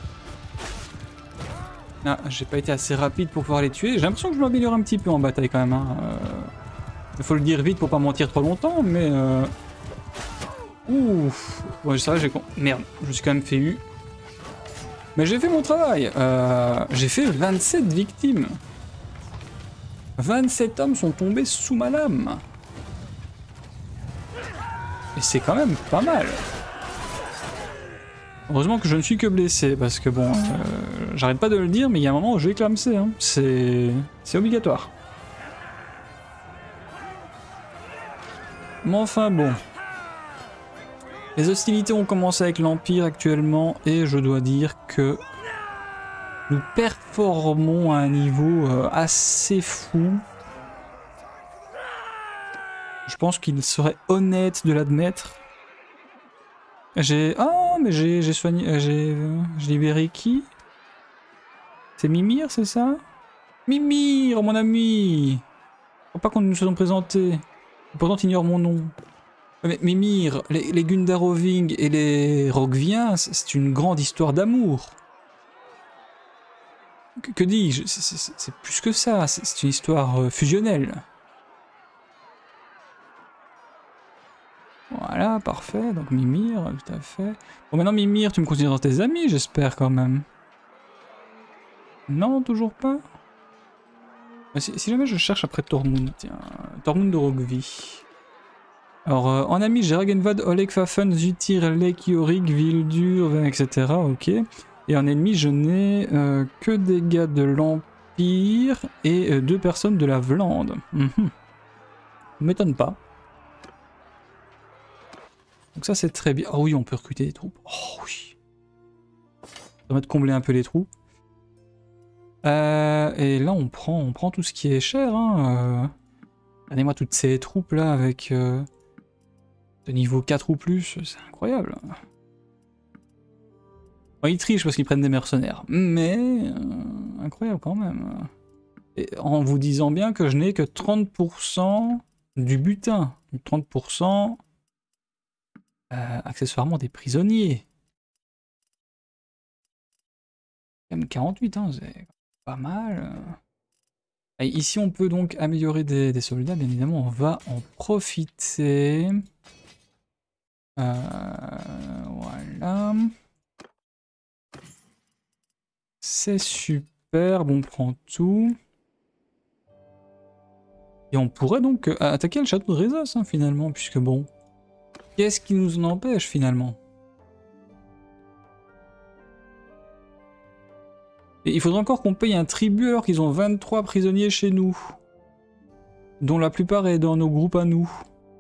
Ah, j'ai pas été assez rapide pour pouvoir les tuer. J'ai l'impression que je m'améliore un petit peu en bataille quand même. Hein. Il faut le dire vite pour pas mentir trop longtemps, mais... Ouf. Ouais, ça, j'ai... Merde, je me suis quand même fait eu. Mais j'ai fait mon travail. J'ai fait 27 victimes. 27 hommes sont tombés sous ma lame. Et c'est quand même pas mal. Heureusement que je ne suis que blessé, parce que bon, j'arrête pas de le dire, mais il y a un moment où je vais clamser, hein. C'est obligatoire. Mais enfin bon. Les hostilités ont commencé avec l'Empire actuellement, et je dois dire que nous performons à un niveau assez fou. Je pense qu'il serait honnête de l'admettre. Oh, mais j'ai soigné... j'ai libéré qui? C'est Mimir, c'est ça? Mimir, mon ami! Faut pas qu'on nous soit présenté. Pourtant, tu ignores mon nom. Mais Mimir, les Gundaroving et les Rogviens, c'est une grande histoire d'amour. Que dis-je? C'est plus que ça, c'est une histoire fusionnelle. Voilà, parfait, donc Mimir, tout à fait. Bon, maintenant Mimir, tu me considères dans tes amis, j'espère quand même. Non, toujours pas. Si jamais je cherche après Tormund, tiens, Tormund de Rogvi. Alors, en ami, j'ai Ragenvad, Oleg Fafen, Zutir, Lek, Yorick, Vildur, etc. Ok. Et en ennemi, je n'ai que des gars de l'Empire et 2 personnes de la Vlande. M'étonne pas. Donc ça c'est très bien. Oh oui, on peut recruter des troupes. Oh oui. Ça permet de combler un peu les trous. Et là on prend tout ce qui est cher. Hein. Regardez-moi toutes ces troupes là avec de niveau 4 ou plus. C'est incroyable. Bon, ils trichent parce qu'ils prennent des mercenaires. Mais incroyable quand même. Et en vous disant bien que je n'ai que 30% du butin. 30%... accessoirement des prisonniers. Même 48, hein, c'est pas mal. Et ici, on peut donc améliorer des soldats, bien évidemment, on va en profiter. Voilà. C'est super, bon, on prend tout. Et on pourrait donc attaquer le château de Rezos, hein, finalement, puisque bon... Qu'est-ce qui nous en empêche finalement? Et il faudrait encore qu'on paye un tribut alors qu'ils ont 23 prisonniers chez nous. Dont la plupart est dans nos groupes à nous.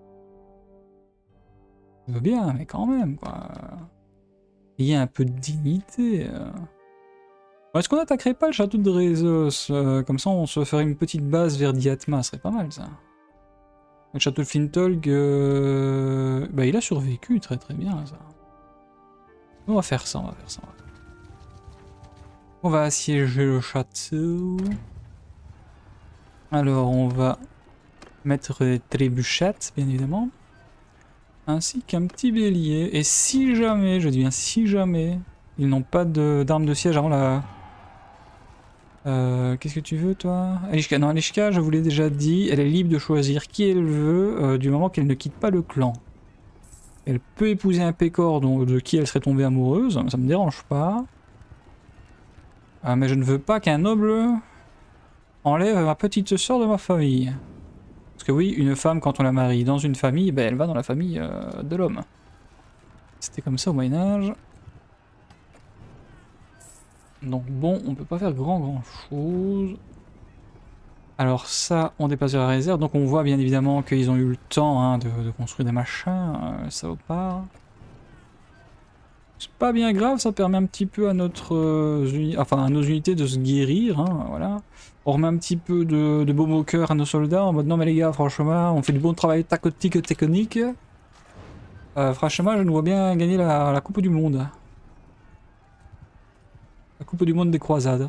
Je veux bien, mais quand même, quoi. Il y a un peu de dignité. Est-ce qu'on n'attaquerait pas le château de Rezos? Comme ça, on se ferait une petite base vers Diatma, ce serait pas mal, ça. Le château de Flintolg, bah, il a survécu très très bien, ça. On va faire ça, On va assiéger le château. Alors, on va Mettre des trébuchettes, bien évidemment. Ainsi qu'un petit bélier. Et si jamais, je dis bien si jamais, ils n'ont pas d'armes de siège avant la... Qu'est-ce que tu veux, toi? Alishka, non, Alishka, je vous l'ai déjà dit, elle est libre de choisir qui elle veut, du moment qu'elle ne quitte pas le clan. Elle peut épouser un pécor de qui elle serait tombée amoureuse, ça me dérange pas. Mais je ne veux pas qu'un noble enlève ma petite sœur de ma famille. Parce que oui, une femme, quand on la marie dans une famille, ben, elle va dans la famille de l'homme. C'était comme ça au Moyen-Âge. Donc bon, on peut pas faire grand chose. Alors ça, on dépasse de la réserve. Donc on voit bien évidemment qu'ils ont eu le temps hein, de construire des machins. Ça va pas. C'est pas bien grave, ça permet un petit peu à notre à nos unités de se guérir. Hein, voilà. On remet un petit peu de baume au cœur à nos soldats en mode non mais les gars, franchement, on fait du bon travail tactique technique. Franchement, je nous vois bien gagner la Coupe du Monde. La Coupe du Monde des croisades.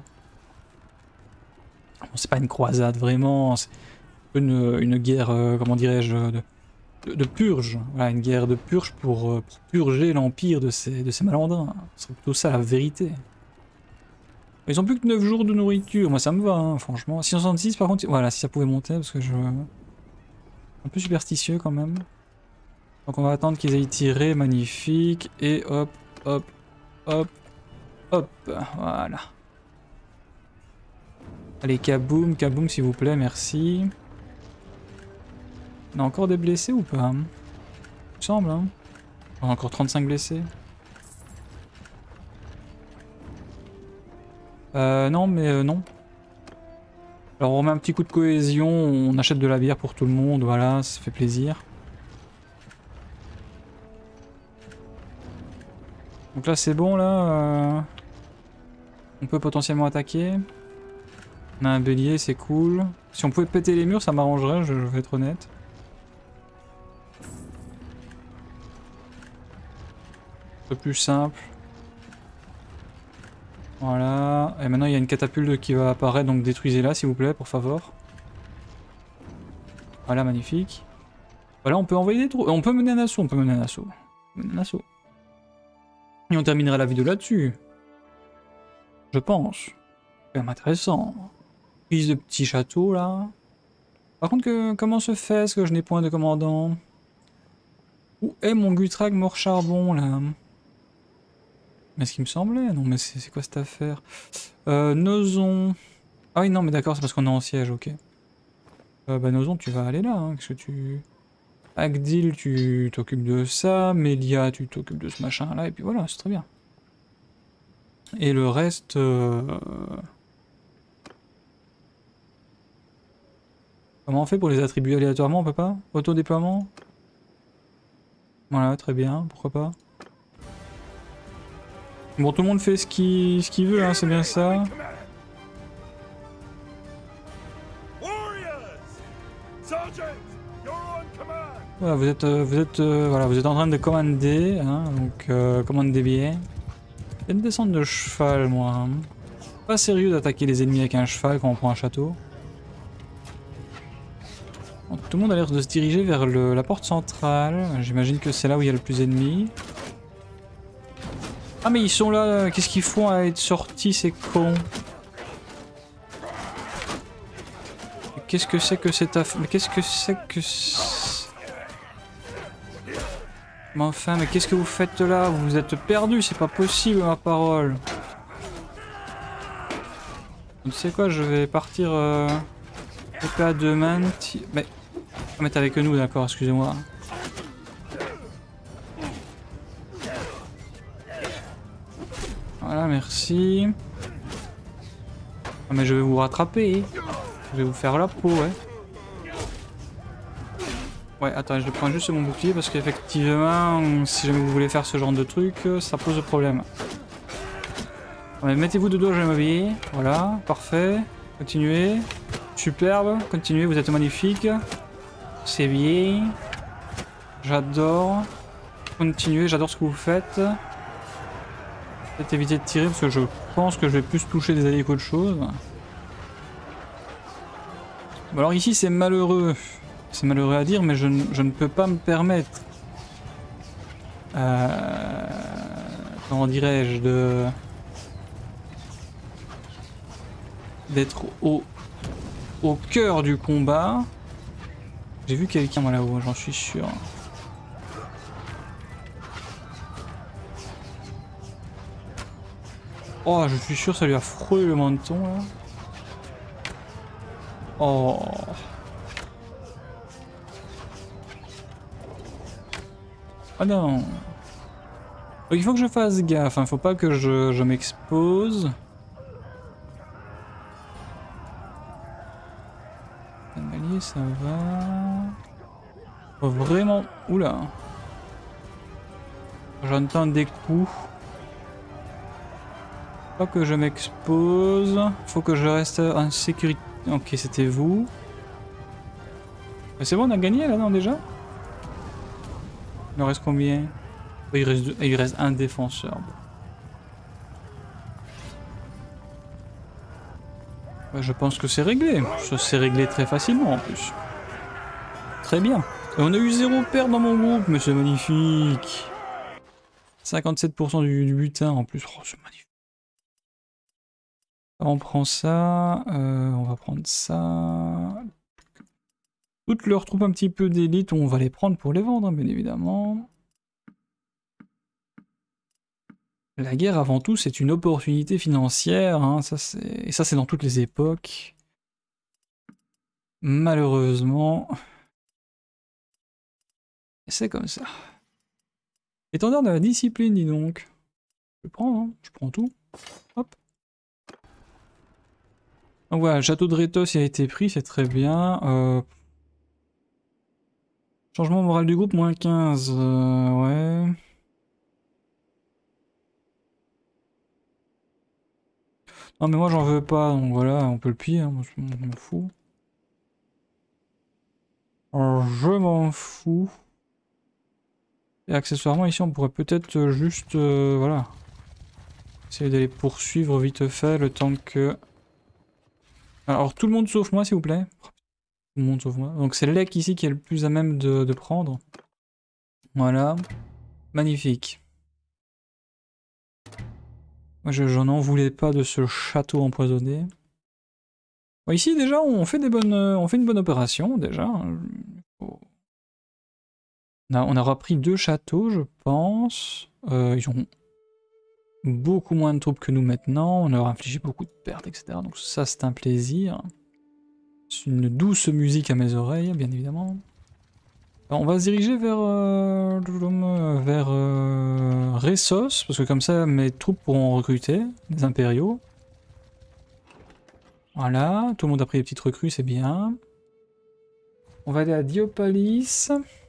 Bon, c'est pas une croisade vraiment, c'est une guerre, comment dirais-je, de purge. Voilà, une guerre de purge pour purger l'Empire de ces malandrins. Ce serait plutôt ça la vérité. Ils ont plus que 9 jours de nourriture, moi ça me va, hein, franchement. 666 par contre, voilà, si ça pouvait monter, parce que je... un peu superstitieux quand même. Donc on va attendre qu'ils aillent tirer, magnifique, et hop, hop, hop, hop, voilà. Allez, kaboum, kaboum s'il vous plaît, merci. On a encore des blessés ou pas? Il me semble, hein. On a encore 35 blessés. Non, mais non. Alors on remet un petit coup de cohésion, on achète de la bière pour tout le monde, voilà, ça fait plaisir. Donc là c'est bon, là. On peut potentiellement attaquer. On a un bélier, c'est cool. Si on pouvait péter les murs, ça m'arrangerait, je vais être honnête. Un peu plus simple. Voilà. Et maintenant il y a une catapulte qui va apparaître, donc détruisez-la s'il vous plaît, pour favor. Voilà, magnifique. Voilà, on peut envoyer des troupes. On peut mener un assaut, on peut mener un assaut. Mener un assaut. Et on terminera la vidéo là-dessus. Je pense. C'est quand même intéressant. Prise de petit château là. Par contre, comment se fait-ce que je n'ai point de commandant? Où est mon Gutrag mort charbon là? Mais ce qui me semblait, non mais c'est quoi cette affaire? Nozon. Ah oui non mais d'accord, c'est parce qu'on est en siège, ok. Bah Nozon tu vas aller là, hein. Qu'est-ce que tu... Agdil tu t'occupes de ça, Melia tu t'occupes de ce machin là, et puis voilà, c'est très bien. Et le reste... Comment on fait pour les attribuer aléatoirement, on peut pas? Autodéploiement? Voilà, très bien, pourquoi pas. Bon, tout le monde fait ce qu'il veut, hein, c'est bien ça. Voilà, vous êtes en train de commander, hein, donc commandez bien. Il y a une descente de cheval, moi. Hein. Pas sérieux d'attaquer les ennemis avec un cheval quand on prend un château. Donc, tout le monde a l'air de se diriger vers la porte centrale. J'imagine que c'est là où il y a le plus d'ennemis. Ah mais ils sont là, qu'est-ce qu'ils font à être sortis ces cons? Qu'est-ce que c'est que cette affaire? Mais qu'est-ce que c'est que... Mais enfin, mais qu'est-ce que vous faites là? Vous êtes perdus, c'est pas possible ma parole. Tu sais quoi, je vais partir... épée à deux mains... Mais... on va mettre avec nous, d'accord, excusez-moi. Voilà, merci. Ah mais je vais vous rattraper. Je vais vous faire la peau, ouais. Ouais, attends, je prends juste mon bouclier parce qu'effectivement, si jamais vous voulez faire ce genre de truc, ça pose problème. Ouais, mettez-vous de dos, je vais m'habiller. Voilà, parfait. Continuez. Superbe, continuez, vous êtes magnifique. C'est bien. J'adore. Continuez, j'adore ce que vous faites. Peut-être éviter de tirer parce que je pense que je vais plus toucher des alliés qu'autre chose. Bon alors ici c'est malheureux. C'est malheureux à dire, mais je ne peux pas me permettre... comment dirais-je, d'être au cœur du combat. J'ai vu quelqu'un moi là-haut, j'en suis sûr. Oh, je suis sûr ça lui a frôlé le menton là. Oh. Ah non. Donc, il faut que je fasse gaffe, hein. Faut pas que je m'expose. Allié, ça va. Faut vraiment... Oula. J'entends des coups. Faut pas que je m'expose. Faut que je reste en sécurité. Ok, c'était vous. C'est bon, on a gagné là, non, déjà? Il en reste combien? Il reste un défenseur. Bah, je pense que c'est réglé. Ça s'est réglé très facilement en plus. Très bien. Et on a eu 0 perte dans mon groupe, mais c'est magnifique. 57% du butin en plus. Oh, c'est magnifique. On prend ça. On va prendre ça. Toutes leurs troupes un petit peu d'élite, on va les prendre pour les vendre, hein, bien évidemment. La guerre, avant tout, c'est une opportunité financière, hein, et ça c'est dans toutes les époques. Malheureusement, c'est comme ça. Étendard de la discipline, dis donc. Je prends, hein, je prends tout. Hop. Donc voilà, le château de Rétos il a été pris, c'est très bien. Changement moral du groupe, moins 15, ouais. Non mais moi j'en veux pas, donc voilà, on peut le piller, hein, moi, je m'en fous. Alors, je m'en fous. Et accessoirement ici on pourrait peut-être juste, voilà. Essayer d'aller poursuivre vite fait le temps que... Alors tout le monde sauf moi s'il vous plaît. Tout le monde sauf moi. Donc c'est Lek ici qui est le plus à même de prendre. Voilà. Magnifique. Moi j'en en voulais pas de ce château empoisonné. Bon, ici déjà on fait une bonne opération déjà. On aura pris 2 châteaux je pense. Ils ont beaucoup moins de troupes que nous maintenant. On leur a infligé beaucoup de pertes etc. Donc ça c'est un plaisir. C'est une douce musique à mes oreilles bien évidemment. Alors, on va se diriger vers Ressos, parce que comme ça mes troupes pourront recruter des impériaux. Voilà, tout le monde a pris des petites recrues, c'est bien. On va aller à Diopalis.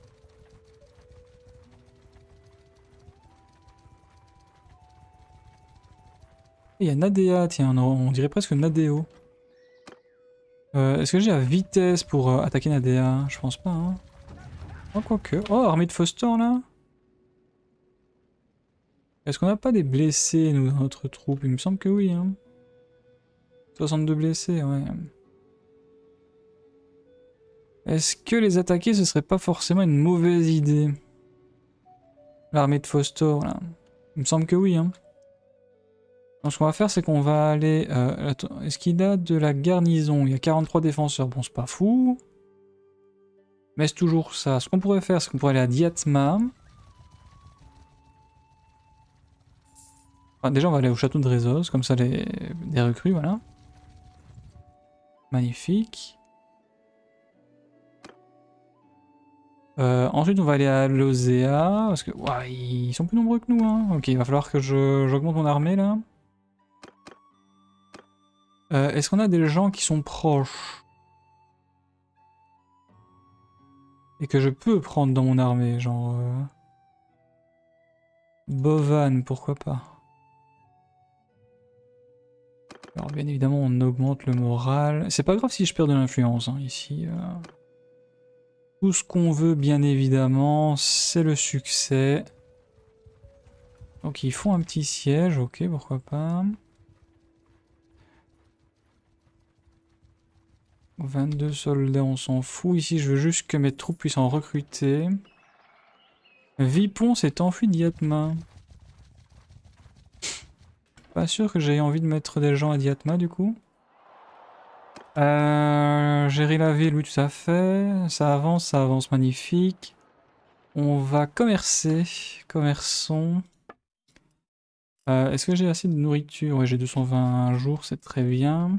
Il y a Nadea, tiens, on dirait presque Nadeo. Est-ce que j'ai la vitesse pour attaquer Nadea? Je pense pas, hein. Oh, quoique. Oh, armée de Foster, là. Est-ce qu'on n'a pas des blessés, nous, dans notre troupe? Il me semble que oui, hein. 62 blessés, ouais. Est-ce que les attaquer, ce serait pas forcément une mauvaise idée? L'armée de Foster, là. Il me semble que oui, hein. Donc ce qu'on va faire, c'est qu'on va aller... est-ce qu'il a de la garnison? Il y a 43 défenseurs. Bon, c'est pas fou. Mais c'est toujours ça. Ce qu'on pourrait faire, c'est qu'on pourrait aller à Diatma. Enfin, déjà, on va aller au château de Rezos. Comme ça, des recrues, voilà. Magnifique. Ensuite, on va aller à Lozea. Parce que, ouais, ils sont plus nombreux que nous, hein. Ok, il va falloir que j'augmente mon armée, là. Est-ce qu'on a des gens qui sont proches et que je peux prendre dans mon armée, genre... Bovan, pourquoi pas. Alors bien évidemment on augmente le moral. C'est pas grave si je perds de l'influence, hein, ici. Tout ce qu'on veut bien évidemment, c'est le succès. Donc ils font un petit siège, ok, pourquoi pas. 22 soldats, on s'en fout. Ici, je veux juste que mes troupes puissent en recruter. Vipon s'est enfui d'Yatma. Pas sûr que j'ai envie de mettre des gens à Diatma du coup. Gérer la ville, oui tout à fait. Ça avance magnifique. On va commercer. Commerçons. Est-ce que j'ai assez de nourriture? Ouais, j'ai 220 jours, c'est très bien.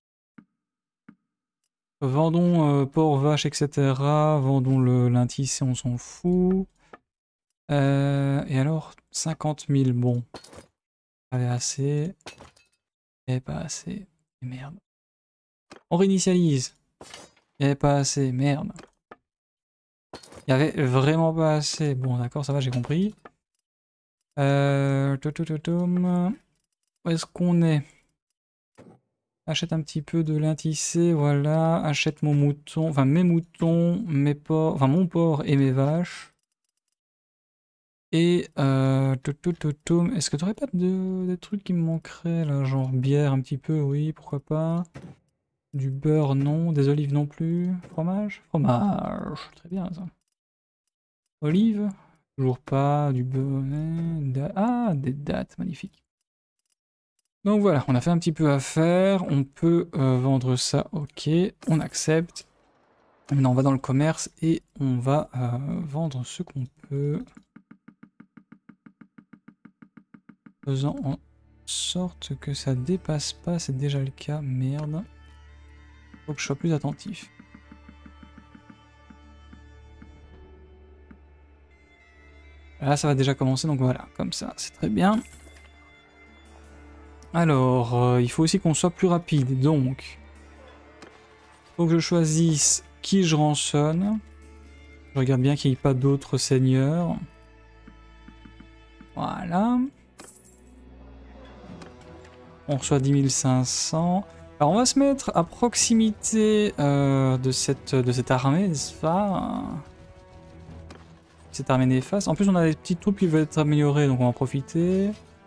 Vendons porc, vache, etc. Vendons le lin tissé, on s'en fout. Et alors, 50 000, bon. Avait assez. Et pas assez. Et merde. On réinitialise. Il n'y avait pas assez, merde. Il n'y avait vraiment pas assez. Bon, d'accord, ça va, j'ai compris. Où est-ce qu'on est? Achète un petit peu de lin tissé, voilà. Achète mon mouton, enfin mes moutons, mes porcs, enfin mon porc et mes vaches. Et est-ce que tu n'aurais pas des trucs qui me manqueraient là, genre bière un petit peu, oui, pourquoi pas. Du beurre, non. Des olives non plus. Fromage? Fromage. Très bien, ça. Olives? Toujours pas. Du beurre. Ah, des dattes. Magnifique. Donc voilà, on a fait un petit peu affaire. On peut vendre ça. Ok. On accepte. Maintenant, on va dans le commerce et on va vendre ce qu'on peut. Faisant en sorte que ça dépasse pas. C'est déjà le cas. Merde. Faut que je sois plus attentif. Là, ça va déjà commencer, donc voilà, comme ça, c'est très bien. Alors, il faut aussi qu'on soit plus rapide, donc... Faut que je choisisse qui je rançonne. Je regarde bien qu'il n'y ait pas d'autres seigneurs. Voilà. On reçoit 10 500. Alors, on va se mettre à proximité de cette armée, n'est-ce pas? Cette armée néfaste. En plus, on a des petites troupes qui veulent être améliorées, donc on va en profiter.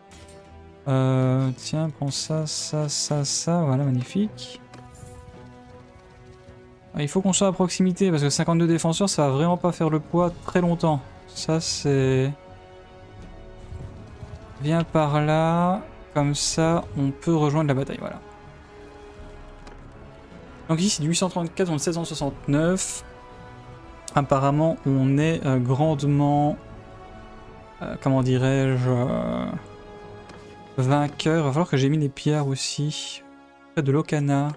Tiens, prends ça, ça, ça, ça. Voilà, magnifique. Il faut qu'on soit à proximité, parce que 52 défenseurs, ça va vraiment pas faire le poids très longtemps. Ça, c'est... Viens par là. Comme ça, on peut rejoindre la bataille, voilà. Donc ici, c'est du 834 contre 769. Apparemment, on est grandement... comment dirais-je... vainqueur. Il va falloir que j'ai mis des pierres aussi. Près de l'Okana.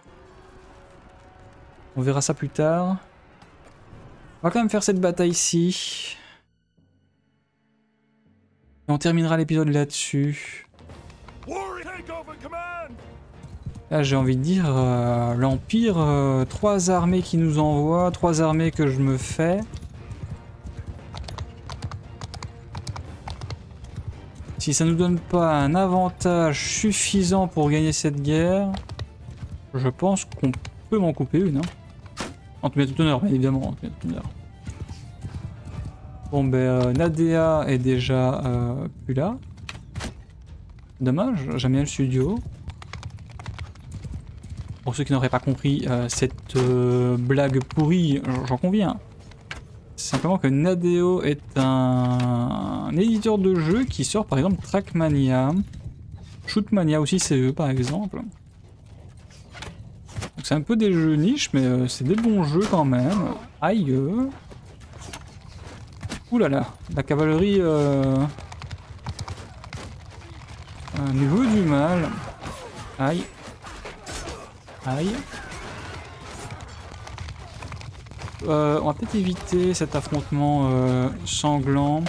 On verra ça plus tard. On va quand même faire cette bataille ici. Et on terminera l'épisode là-dessus. Là j'ai envie de dire, l'Empire, 3 armées qui nous envoient, 3 armées que je me fais. Si ça nous donne pas un avantage suffisant pour gagner cette guerre, je pense qu'on peut m'en couper une. Hein. En tout honneur, bien évidemment. En tout honneur. Bon ben, Nadea est déjà plus là. Dommage, j'aime bien le studio. Pour ceux qui n'auraient pas compris cette blague pourrie, j'en conviens. C'est simplement que Nadeo est un éditeur de jeux qui sort par exemple Trackmania, Shootmania aussi c'est eux par exemple. C'est un peu des jeux niches mais c'est des bons jeux quand même. Aïe. Ouh là là, la cavalerie nous veut du mal. Aïe. Aïe. On va peut-être éviter cet affrontement sanglant.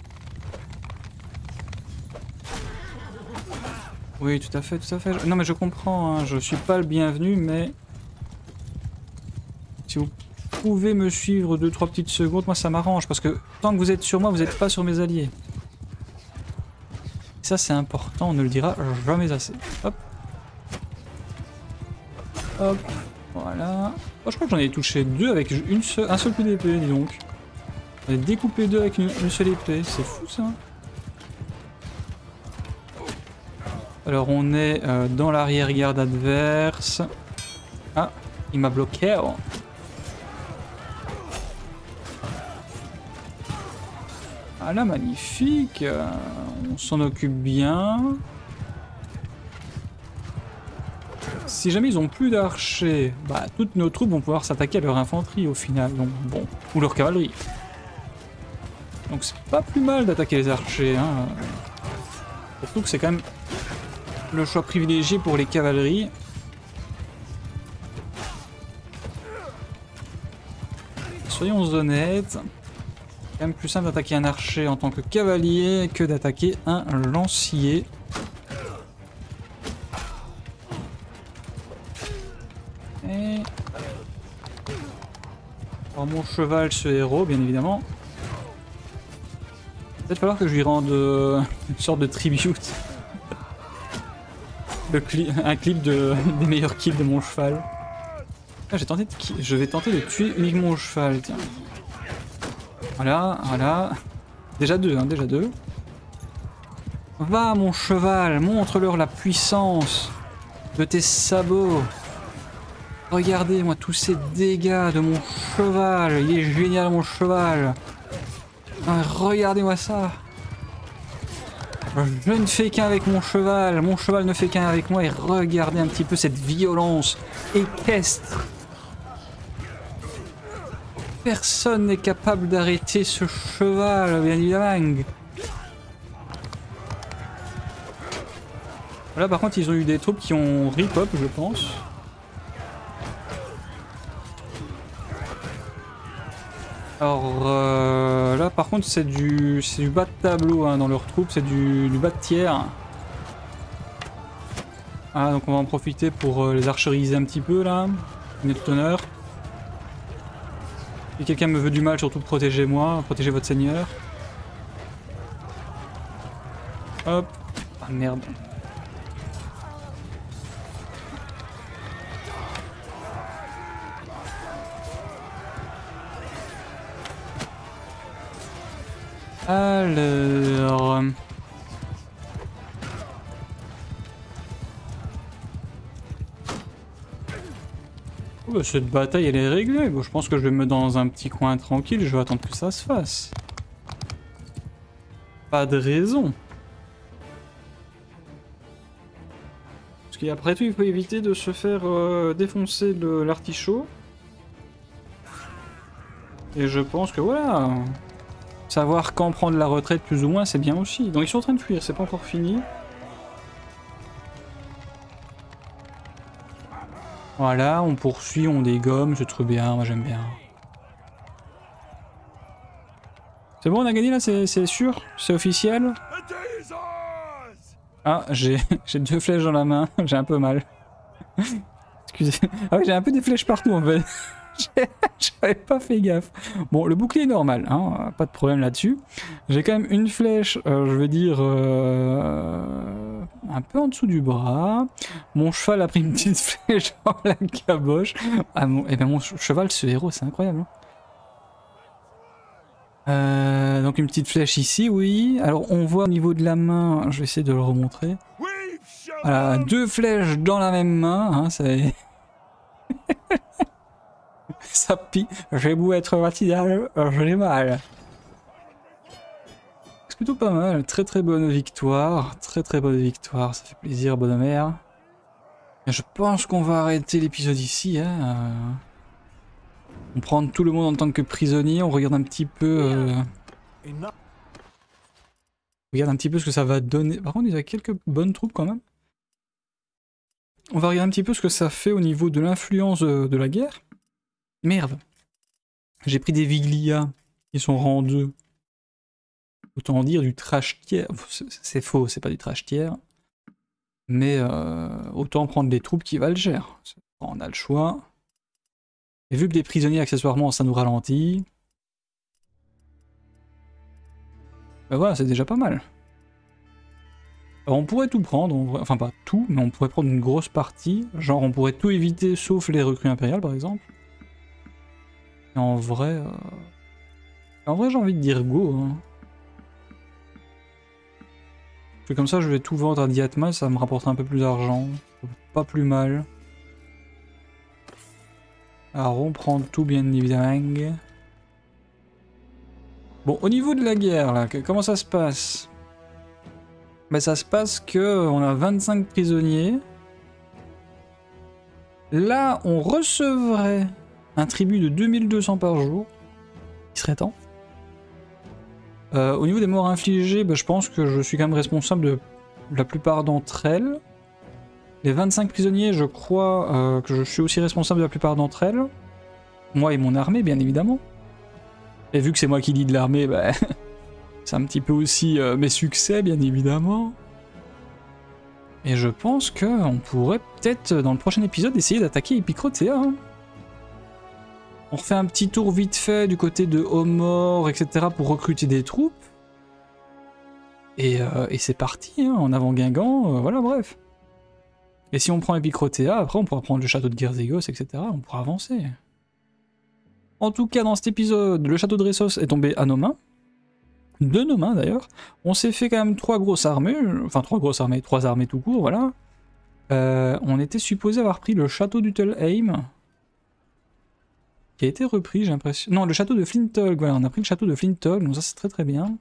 Oui, tout à fait, tout à fait. Non mais je comprends, hein, je suis pas le bienvenu, mais... Si vous pouvez me suivre 2-3 petites secondes, moi ça m'arrange, parce que tant que vous êtes sur moi, vous n'êtes pas sur mes alliés. Ça c'est important, on ne le dira jamais assez. Hop. Hop. Voilà. Oh, je crois que j'en ai touché 2 avec un seul coup d'épée, dis donc. J'en ai découpé 2 avec une seule épée, c'est fou ça. Alors on est dans l'arrière-garde adverse. Ah, Il m'a bloqué. Oh. Ah là, magnifique. On s'en occupe bien. Si jamais ils ont plus d'archers, bah toutes nos troupes vont pouvoir s'attaquer à leur infanterie au final, donc bon, ou leur cavalerie. Donc c'est pas plus mal d'attaquer les archers, hein. Surtout que c'est quand même le choix privilégié pour les cavaleries. Soyons honnêtes, c'est quand même plus simple d'attaquer un archer en tant que cavalier que d'attaquer un lancier. Et... alors mon cheval, ce héros, bien évidemment. Peut-être falloir que je lui rende une sorte de tribute. Un clip des meilleurs kills de mon cheval. Ah, je vais tenter de tuer uniquement mon cheval, tiens. Voilà, voilà. Déjà deux, hein, déjà deux. Va mon cheval, montre-leur la puissance de tes sabots. Regardez-moi tous ces dégâts de mon cheval. Il est génial mon cheval. Ah, regardez-moi ça. Je ne fais qu'un avec mon cheval ne fait qu'un avec moi et regardez un petit peu cette violence équestre. Personne n'est capable d'arrêter ce cheval, bien évidemment. Là par contre ils ont eu des troupes qui ont rip-up je pense. Alors là par contre c'est du bas de tableau hein, dans leurs troupes, c'est du bas de tiers. Ah donc on va en profiter pour les archeriser un petit peu là, notre honneur. Si quelqu'un me veut du mal, surtout protégez-moi, protégez votre seigneur. Hop. Ah merde. Alors... oh bah cette bataille elle est réglée, bon, je pense que je vais me mettre dans un petit coin tranquille, je vais attendre que ça se fasse. Pas de raison. Parce qu'après tout il faut éviter de se faire défoncer de l'artichaut. Et je pense que voilà... savoir quand prendre la retraite plus ou moins c'est bien aussi. Donc ils sont en train de fuir, c'est pas encore fini. Voilà, on poursuit, on dégomme, c'est trop bien, moi j'aime bien. C'est bon, on a gagné là, c'est sûr? C'est officiel? Ah, j'ai 2 flèches dans la main, j'ai un peu mal. Excusez. Ah oui, j'ai un peu des flèches partout en fait. J'avais pas fait gaffe. Bon, le bouclier est normal, hein, pas de problème là-dessus. J'ai quand même une flèche, je veux dire, un peu en dessous du bras. Mon cheval a pris une petite flèche dans la caboche. Ah, et bien mon cheval, ce héros, c'est incroyable. Hein. Donc une petite flèche ici, oui. Alors on voit au niveau de la main, je vais essayer de le remontrer. Voilà, 2 flèches dans la même main, hein, c'est... ça pique, j'ai beau être matinal, je l'ai mal. C'est plutôt pas mal, très bonne victoire, très bonne victoire, ça fait plaisir, bonne mère. Et je pense qu'on va arrêter l'épisode ici. Hein. On prend tout le monde en tant que prisonnier, on regarde un petit peu... regarde un petit peu ce que ça va donner. Par contre, il y a quelques bonnes troupes quand même. On va regarder un petit peu ce que ça fait au niveau de l'influence de la guerre. Merde. J'ai pris des Viglia qui sont rang 2. Autant dire du trash tiers. C'est faux, c'est pas du trash tiers. Mais autant prendre des troupes qui valent cher. On a le choix. Et vu que des prisonniers accessoirement ça nous ralentit. Ben voilà, c'est déjà pas mal. Alors on pourrait tout prendre, enfin pas tout, mais on pourrait prendre une grosse partie. Genre on pourrait tout éviter sauf les recrues impériales par exemple. Et en vrai j'ai envie de dire go. Hein. Parce que comme ça je vais tout vendre à Diatma, ça me rapportera un peu plus d'argent. Pas plus mal. à reprendre tout bien évidemment. Bon, au niveau de la guerre, là, comment ça se passe? Ben, ça se passe que on a 25 prisonniers. Là, on recevrait un tribut de 2200 par jour. Il serait temps. Au niveau des morts infligées, ben, je pense que je suis quand même responsable de la plupart d'entre elles. Les 25 prisonniers, je crois que je suis aussi responsable de la plupart d'entre elles. Moi et mon armée, bien évidemment. Et vu que c'est moi qui lead l'armée, bah, c'est un petit peu aussi mes succès, bien évidemment. Et je pense qu'on pourrait peut-être, dans le prochain épisode, essayer d'attaquer Epicrotea. Hein. On refait un petit tour vite fait du côté de Homor, etc. pour recruter des troupes. Et c'est parti, hein, en avant Guingamp, voilà, bref. Et si on prend Epicrotea, après on pourra prendre le château de Gerzegos, etc. On pourra avancer. En tout cas, dans cet épisode, le château de Ressos est tombé à nos mains. De nos mains d'ailleurs. On s'est fait quand même 3 grosses armées. Enfin, 3 grosses armées, 3 armées tout court, voilà. On était supposé avoir pris le château d'Utelheim. Qui a été repris, j'ai l'impression. Non, le château de Flintolk, voilà, on a pris le château de Flintolk, donc ça c'est très très bien.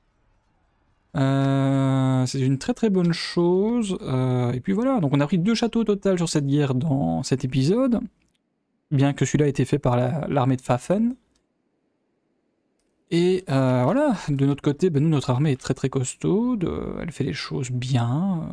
C'est une très très bonne chose. Et puis voilà, donc on a pris 2 châteaux au total sur cette guerre dans cet épisode. Bien que celui-là ait été fait par l'armée de Pfaffen. Et voilà, de notre côté, ben nous, notre armée est très très costaude, elle fait les choses bien.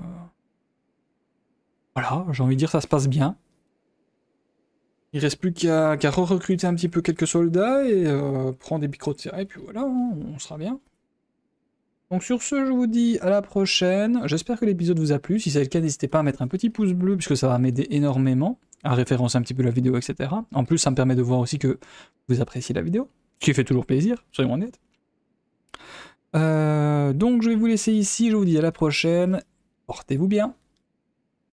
Voilà, j'ai envie de dire ça se passe bien. Il reste plus qu'à re-recruter un petit peu quelques soldats et prendre des Epicrotea, et puis voilà, hein, on sera bien. Donc sur ce, je vous dis à la prochaine. J'espère que l'épisode vous a plu. Si c'est le cas, n'hésitez pas à mettre un petit pouce bleu, puisque ça va m'aider énormément à référencer un petit peu la vidéo, etc. En plus, ça me permet de voir aussi que vous appréciez la vidéo, ce qui fait toujours plaisir, soyons honnêtes. Donc je vais vous laisser ici, je vous dis à la prochaine. Portez-vous bien.